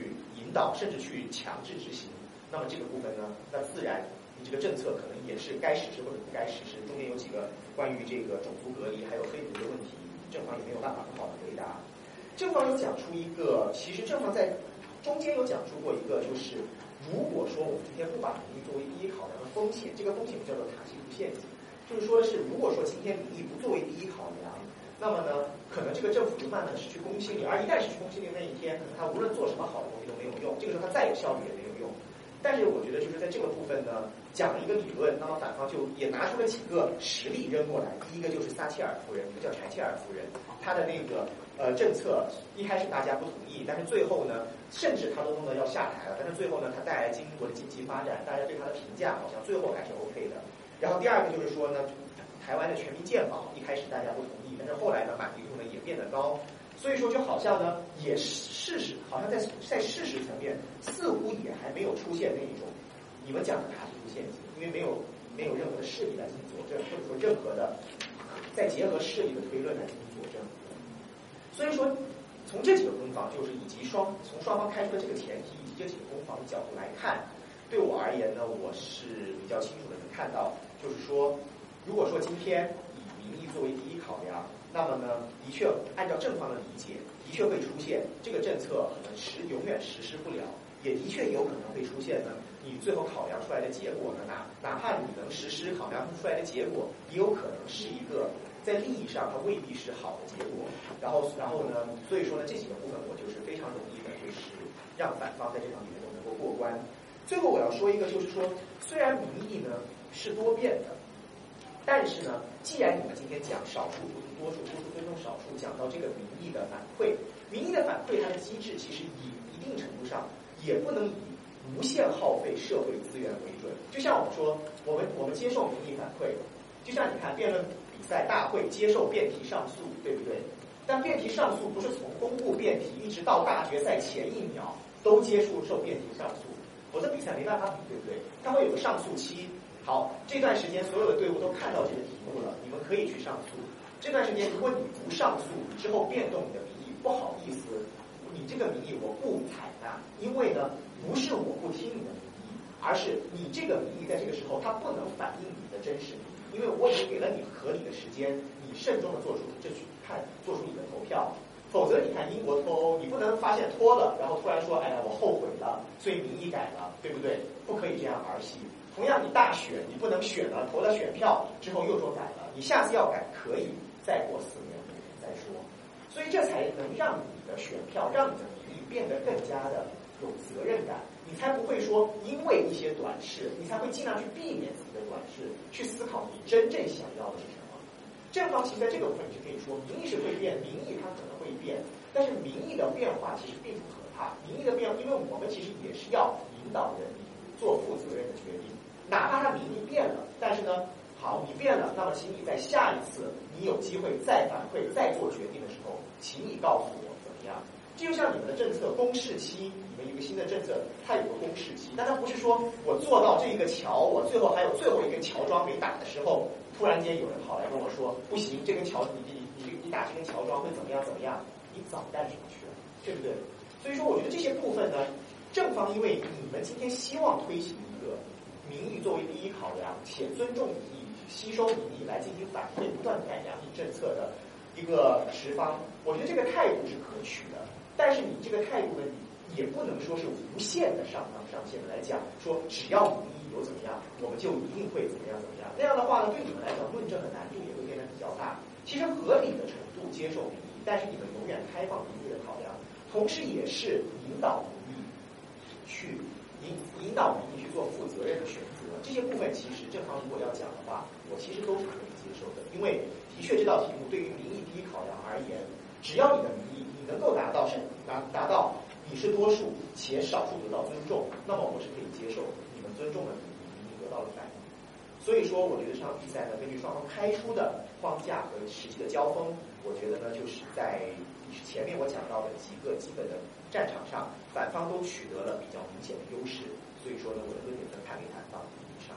H: 引导，甚至去强制执行，那么这个部分呢，那自然你这个政策可能也是该实施或者不该实施。中间有几个关于这个种族隔离还有黑奴的问题，正方也没有办法很好的回答。正方有讲出一个，其实正方在中间有讲出过一个，就是如果说我们今天不把民意作为第一考量的风险，这个风险叫做塔西图陷阱，就是说的是，如果说今天民意不作为第一考量，那么呢，可能这个政府就慢慢的失去公信力，而一旦失去公信力那一天，可能他无论做什么好的东西都没有用，这个时候他再有效率也没有用。但是我觉得就是在这个部分呢，讲了一个理论，那么反方就也拿出了几个实例扔过来。第一个就是撒切尔夫人，一个叫柴切尔夫人，她的那个呃政策一开始大家不同意，但是最后呢，甚至她都弄得要下台了，但是最后呢，她带来英国的经济发展，大家对她的评价好像最后还是 OK 的。然后第二个就是说呢，台湾的全民健保一开始大家不同意，但是后来呢，满意度呢也变得高。所以说，就好像呢，也事实，好像在在事实层面，似乎也还没有出现那一种你们讲的塔西图陷阱，因为没有没有任何的事例来进行佐证，或者说任何的再结合事例的推论来进行佐证。所以说，从这几个攻防，就是以及双从双方开出的这个前提，以及这几个攻防的角度来看，对我而言呢，我是比较清楚的能看到，就是说，如果说今天以民意作为第一考量。那么呢，的确按照正方的理解，的确会出现这个政策可能实永远实施不了，也的确有可能会出现呢，你最后考量出来的结果呢，哪哪怕你能实施，考量出来的结果，也有可能是一个在利益上它未必是好的结果。然后，然后呢，所以说呢，这几个部分我就是非常容易的，就是让反方在这场里面都能够过关。最后我要说一个，就是说，虽然民意呢是多变的。但是呢，既然你们今天讲少数服从多数，多数尊重少数，讲到这个民意的反馈，民意的反馈它的机制其实以一定程度上也不能以无限耗费社会资源为准。就像我们说，我们我们接受民意反馈，就像你看辩论比赛大会接受辩题上诉，对不对？但辩题上诉不是从公布辩题一直到大决赛前一秒都接受受辩题上诉，否则比赛没办法比，对不对？它会有个上诉期。好，这段时间所有的队伍都看到这个题目了，你们可以去上诉。这段时间如果你不上诉，之后变动你的民意，不好意思，你这个民意我不采纳，因为呢，不是我不听你的民意，而是你这个民意在这个时候它不能反映你的真实民意，因为我已经给了你合理的时间，你慎重的做出这去看做出你的投票。否则你看英国脱欧，你不能发现脱了，然后突然说，哎呀，我后悔了，所以民意改了，对不对？不可以这样儿戏。同样，你大选你不能选了，投了选票之后又说改了，你下次要改可以再过四年五年再说，所以这才能让你的选票，让你的民意变得更加的有责任感，你才不会说因为一些短视，你才会尽量去避免自己的短视，去思考你真正想要的是什么。正方其实在这个部分你是可以说，民意是会变，民意它可能会变，但是民意的变化其实并不可怕，民意的变化，因为我们其实也是要引导人民做负责任的决定。哪怕他民意变了，但是呢，好，你变了，那么请你在下一次你有机会再反馈、再做决定的时候，请你告诉我怎么样。这就像你们的政策公示期，你们有一个新的政策，它有个公示期，但它不是说我做到这一个桥，我最后还有最后一根桥桩没打的时候，突然间有人跑来跟我说，不行，这根桥你你你你打这根桥桩会怎么样怎么样？你早干什么去了，对不对？所以说，我觉得这些部分呢，正方因为你们今天希望推行一个民意作为第一考量，且尊重民意、吸收民意来进行反馈、不断改良你政策的一个持方，我觉得这个态度是可取的。但是你这个态度呢，你也不能说是无限的上纲上线的来讲，说只要民意有怎么样，我们就一定会怎么样怎么样。那样的话呢，对你们来讲论证的难度也会变得比较大。其实合理的程度接受民意，但是你们永远开放民意的考量，同时也是引导民意去。引引导民意去做负责任的选择，这些部分其实正方如果要讲的话，我其实都是可以接受的，因为的确这道题目对于民意第一考量而言，只要你的民意你能够达到是达达到你是多数且少数得到尊重，那么我是可以接受你们尊重的民意，民意得到了反应。所以说，我觉得这场比赛呢，根据双方开出的框架和实际的交锋，我觉得呢，就是在前面我讲到的几个基本的战场上，反方都取得了比较明显的优势。所以说呢，我的论点分判给谈到以上。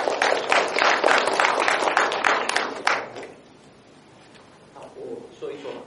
I: 好，我说一说吧。呃，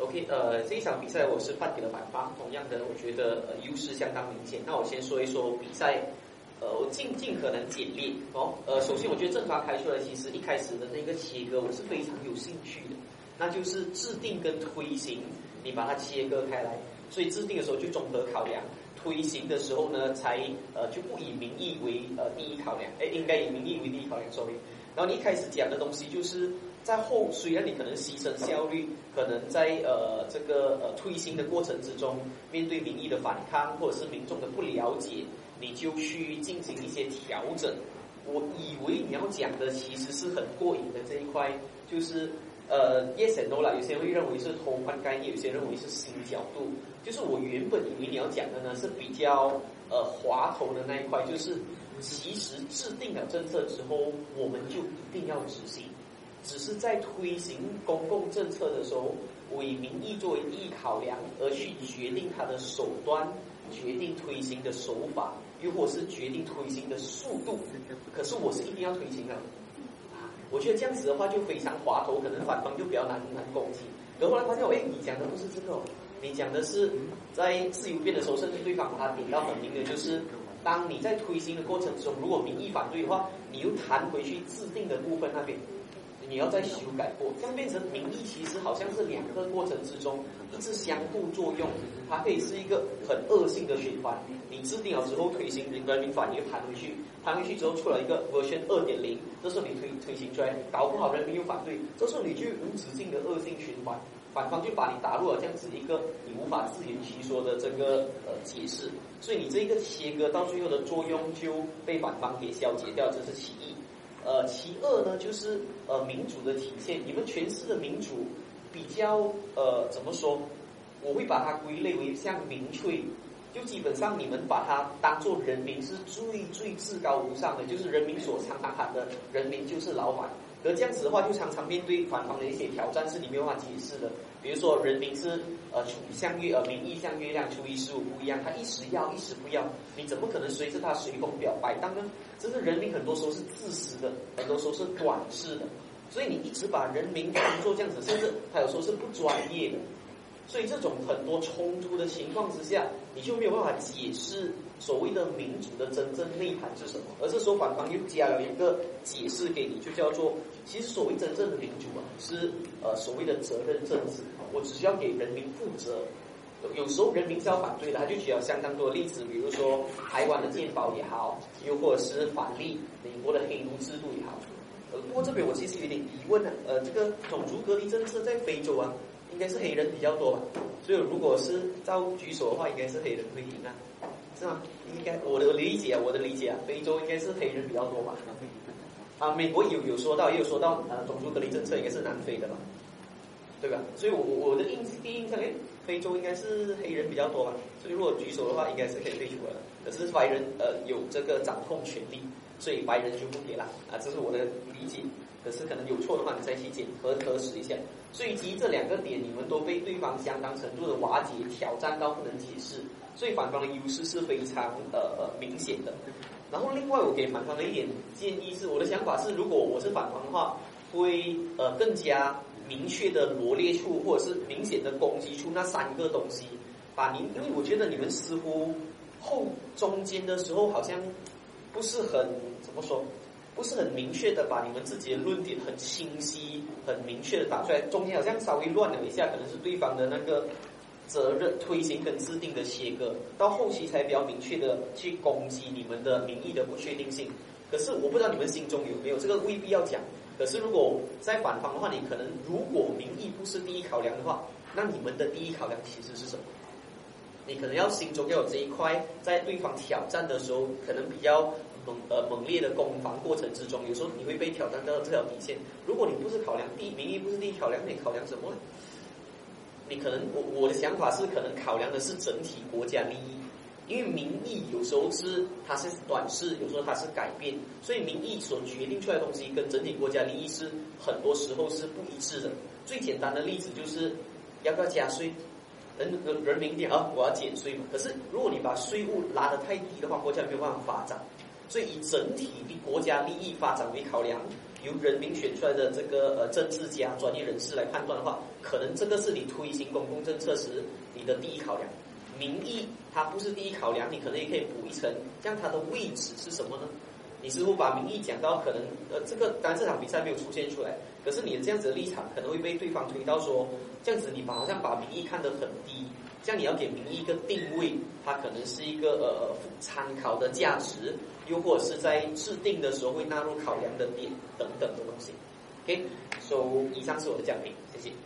I: OK， 呃，这一场比赛我是判给了反方，同样的，我觉得呃优势相当明显。那我先说一说比赛，呃，我尽尽可能简略哦。呃，首先我觉得正方开出来，其实一开始的那个切割我是非常有兴趣的，那就是制定跟推行，你把它切割开来。所以制定的时候就综合考量，推行的时候呢，才呃就不以民意为呃第一考量，哎，应该以民意为第一考量 ，sorry。然后你一开始讲的东西就是在后，虽然你可能牺牲效率，可能在呃这个呃推行的过程之中，面对民意的反抗或者是民众的不了解，你就去进行一些调整。我以为你要讲的其实是很过瘾的这一块，就是呃 yes and no 啦，有些人会认为是偷换概念，有些人认为是新角度。就是我原本以为你要讲的呢是比较呃滑头的那一块，就是其实制定了政策之后，我们就一定要执行。只是在推行公共政策的时候，以民意作为第一考量，而去决定它的手段，决定推行的手法，又或是决定推行的速度。可是我是一定要推行的，我觉得这样子的话就非常滑头，可能反方就比较难难攻击。然后后来发现，哎，你讲的不是这个哦，你讲的是在自由辩的时候，甚至对方把它点到很明的，就是当你在推行的过程中，如果民意反对的话，你又弹回去制定的部分那边，你要再修改过，这样变成民意其实好像是两个过程之中一直相互作用，它可以是一个很恶性的循环。你制定了之后推行人民法，你又弹回去，弹回去之后出了一个 version 二点零，这时候你推推行出来，搞不好人民又反对，这时候你就无止境的恶性循环。反方就把你打入了这样子一个你无法自圆其说的这个呃解释，所以你这一个切割到最后的作用就被反方给消解掉，这是其一。呃，其二呢，就是呃民主的体现，你们诠释的民主比较呃怎么说？我会把它归类为像民粹，就基本上你们把它当作人民是最最至高无上的，就是人民所常常喊的人民就是老板。而这样子的话，就常常面对反方的一些挑战，是你没有办法解释的。比如说，人民是呃像月呃民意像月亮初一十五不一样，他一时要一时不要，你怎么可能随着他随风表摆荡呢？这是人民很多时候是自私的，很多时候是短视的，所以你一直把人民当做这样子，甚至他有时候是不专业的。所以这种很多冲突的情况之下，你就没有办法解释所谓的民主的真正内涵是什么。而这时候反方又加了一个解释给你，就叫做其实所谓真正的民主啊，是呃所谓的责任政治。我只需要给人民负责。有时候人民是要反对的，他就举了相当多的例子，比如说台湾的健保也好，又或者是反例美国的黑奴制度也好。呃，不过这边我其实有点疑问呢、啊，呃，这个种族隔离政策在非洲啊，应该是黑人比较多吧？所以如果是照举手的话，应该是黑人会赢啊，是吗？应该我的理解啊，我的理解啊，非洲应该是黑人比较多吧？啊，美国有有说到，也有说到，呃，种族隔离政策应该是南非的吧？对吧？所以我我的印第一印象，哎，非洲应该是黑人比较多吧？所以如果举手的话，应该是可以对出来的。可是白人呃有这个掌控权力，所以白人就不给了啊，这是我的理解。可是可能有错的话，你再去检核核实一下。所以基于这两个点，你们都被对方相当程度的瓦解、挑战到不能解释，所以反方的优势是非常呃呃明显的。然后另外我给反方的一点建议是，我的想法是，如果我是反方的话，会呃更加明确的罗列出，或者是明显的攻击出那三个东西，把您，因为我觉得你们似乎后中间的时候好像不是很怎么说，不是很明确的把你们自己的论点很清晰、很明确的打出来，中间好像稍微乱了一下，可能是对方的那个责任推行跟制定的切割，到后期才比较明确的去攻击你们的民意的不确定性。可是我不知道你们心中有没有这个，未必要讲。可是如果在反方的话，你可能如果民意不是第一考量的话，那你们的第一考量其实是什么？你可能要心中要有这一块，在对方挑战的时候，可能比较猛呃猛烈的攻防过程之中，有时候你会被挑战到这条底线。如果你不是考量第一民意不是第一考量，你考量什么呢？你可能我我的想法是，可能考量的是整体国家利益。因为民意有时候是它是短视，有时候它是改变，所以民意所决定出来的东西跟整体国家利益是很多时候是不一致的。最简单的例子就是要不要加税，人人民点啊，我要减税嘛。可是如果你把税务拉得太低的话，国家没有办法发展。所以以整体的国家利益发展为考量， 由人民选出来的这个呃政治家、专业人士来判断的话，可能这个是你推行公共政策时你的第一考量。民意它不是第一考量，你可能也可以补一层，这样它的位置是什么呢？你似乎把民意讲到可能呃这个当然这场比赛没有出现出来，可是你的这样子的立场可能会被对方推到说，这样子你把好像把民意看得很低，这样你要给民意一个定位，它可能是一个呃参考的价值，又或者是在制定的时候会纳入考量的点等等的东西。OK， 所、so, 以上是我的讲评，谢谢。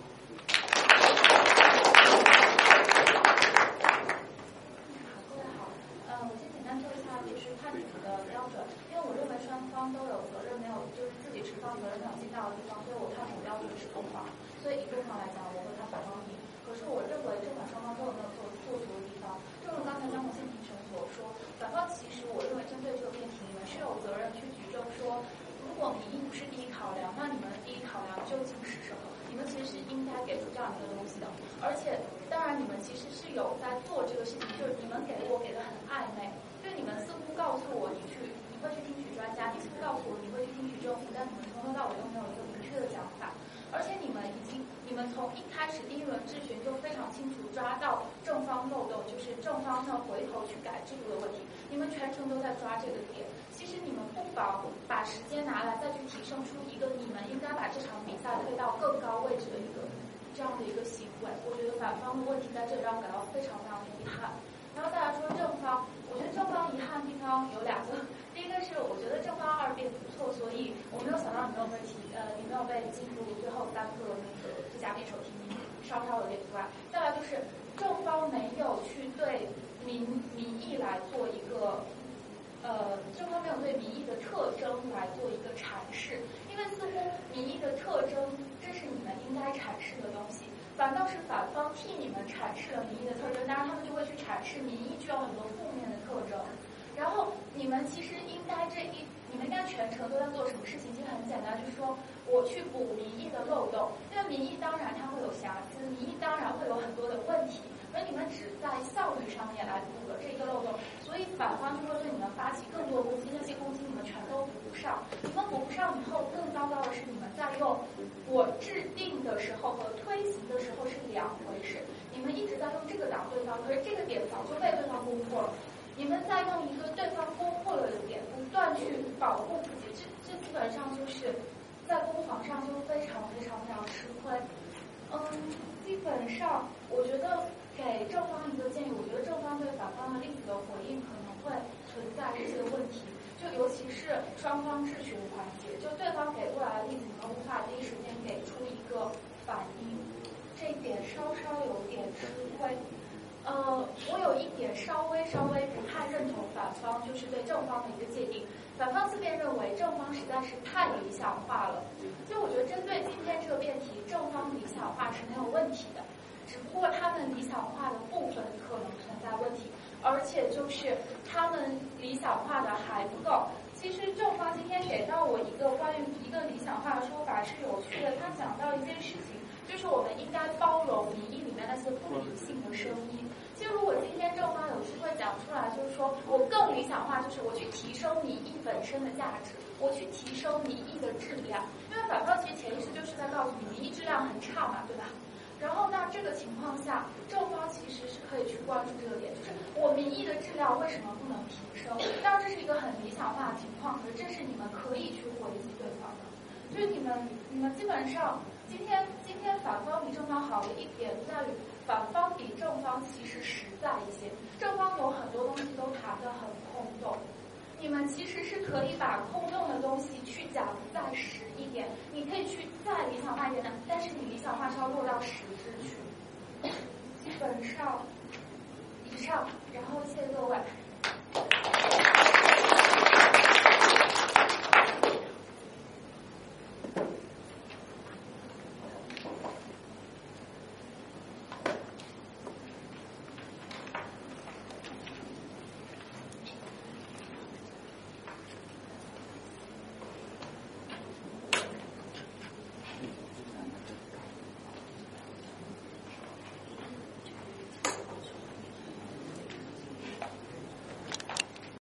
J: 都有责任，没有就是自己持方责任没有尽到的地方，所以我看我标准是正方。所以一正方来讲，我会看反方题。可是我认为正反双方都有没有做做足的地方。正如刚才张红信评审所说，反方其实我认为针对这个辩题，你们是有责任去举证说，如果民意不是第一考量，那你们的第一考量究竟是什么？你们其实是应该给出这样一个东西的。而且，当然你们其实是有在做这个事情，就是你们给我给的很暧昧，就是你们似乎告诉我你去。你会去听取专家，你是不是告诉我你会去听取政府，但你们从头到尾都没有一个明确的讲法，而且你们已经，你们从一开始第一轮质询就非常清楚抓到正方漏洞，就是正方呢回头去改制度的问题，你们全程都在抓这个点。其实你们不妨把时间拿来再去提升出一个你们应该把这场比赛推到更高位置的一个这样的一个行为。我觉得反方的问题在这里让我感到非常非常的遗憾。然后再来说正方，我觉得正方遗憾的地方有两个。第一个是我觉得正方二辩不错，所以我没有想到你没有被提，呃，你没有被进入最后三个那个最佳辩手提名，稍稍有点意外。再来就是正方没有去对民民意来做一个，呃，正方没有对民意的特征来做一个阐释，因为似乎民意的特征这是你们应该阐释的东西。反倒是反方替你们阐释了民意的特征，当然他们就会去阐释民意具有很多负面的特征。然后你们其实应该这一，你们应该全程都在做什么事情？其实很简单，就是说我去补民意的漏洞，因为民意当然它会有瑕疵，民意当然会有很多的问题，而你们只在效率上面来补了这一个漏洞，所以反方就会对你们发起更多攻击，那些攻击你们全都补不上，你们补不上以后，更糟糕的是你们在用我制定的时候和推行的时候是两回事，你们一直在用这个挡对方，可是这个点早就被对方攻破了。你们在用一个对方攻破了的点，不断去保护自己，这这基本上就是在攻防上就非常非常非常吃亏。嗯，基本上我觉得给正方一个建议，我觉得正方对反方的例子的回应可能会存在一些问题，就尤其是双方质询环节，就对方给过来的例子，你们无法第一时间给出一个反应，这一点稍稍有点吃亏。呃，我有一点稍微稍微不太认同反方，就是对正方的一个界定。反方自辩认为正方实在是太理想化了。就我觉得针对今天这个辩题，正方理想化是没有问题的，只不过他们理想化的部分可能存在问题，而且就是他们理想化的还不够。其实正方今天给到我一个关于一个理想化的说法是有趣的，他讲到一件事情，就是我们应该包容民意里面那些不理性的声音。其实如果今天正方有机会讲出来，就是说我更理想化，就是我去提升民意本身的价值，我去提升民意的质量，因为反方其实潜意识就是在告诉你民意质量很差嘛，对吧？然后那这个情况下，正方其实是可以去关注这个点，就是我民意的质量为什么不能提升？当然这是一个很理想化的情况，可是这是你们可以去回击对方的。就是你们你们基本上今天今天反方比正方好的一点在于，反方比正方其实实在一些，正方有很多东西都谈得很空洞，你们其实是可以把空洞的东西去讲再实一点，你可以去再理想化一点的，但是你理想化是要落到实质去。基本上以上，然后谢谢各位。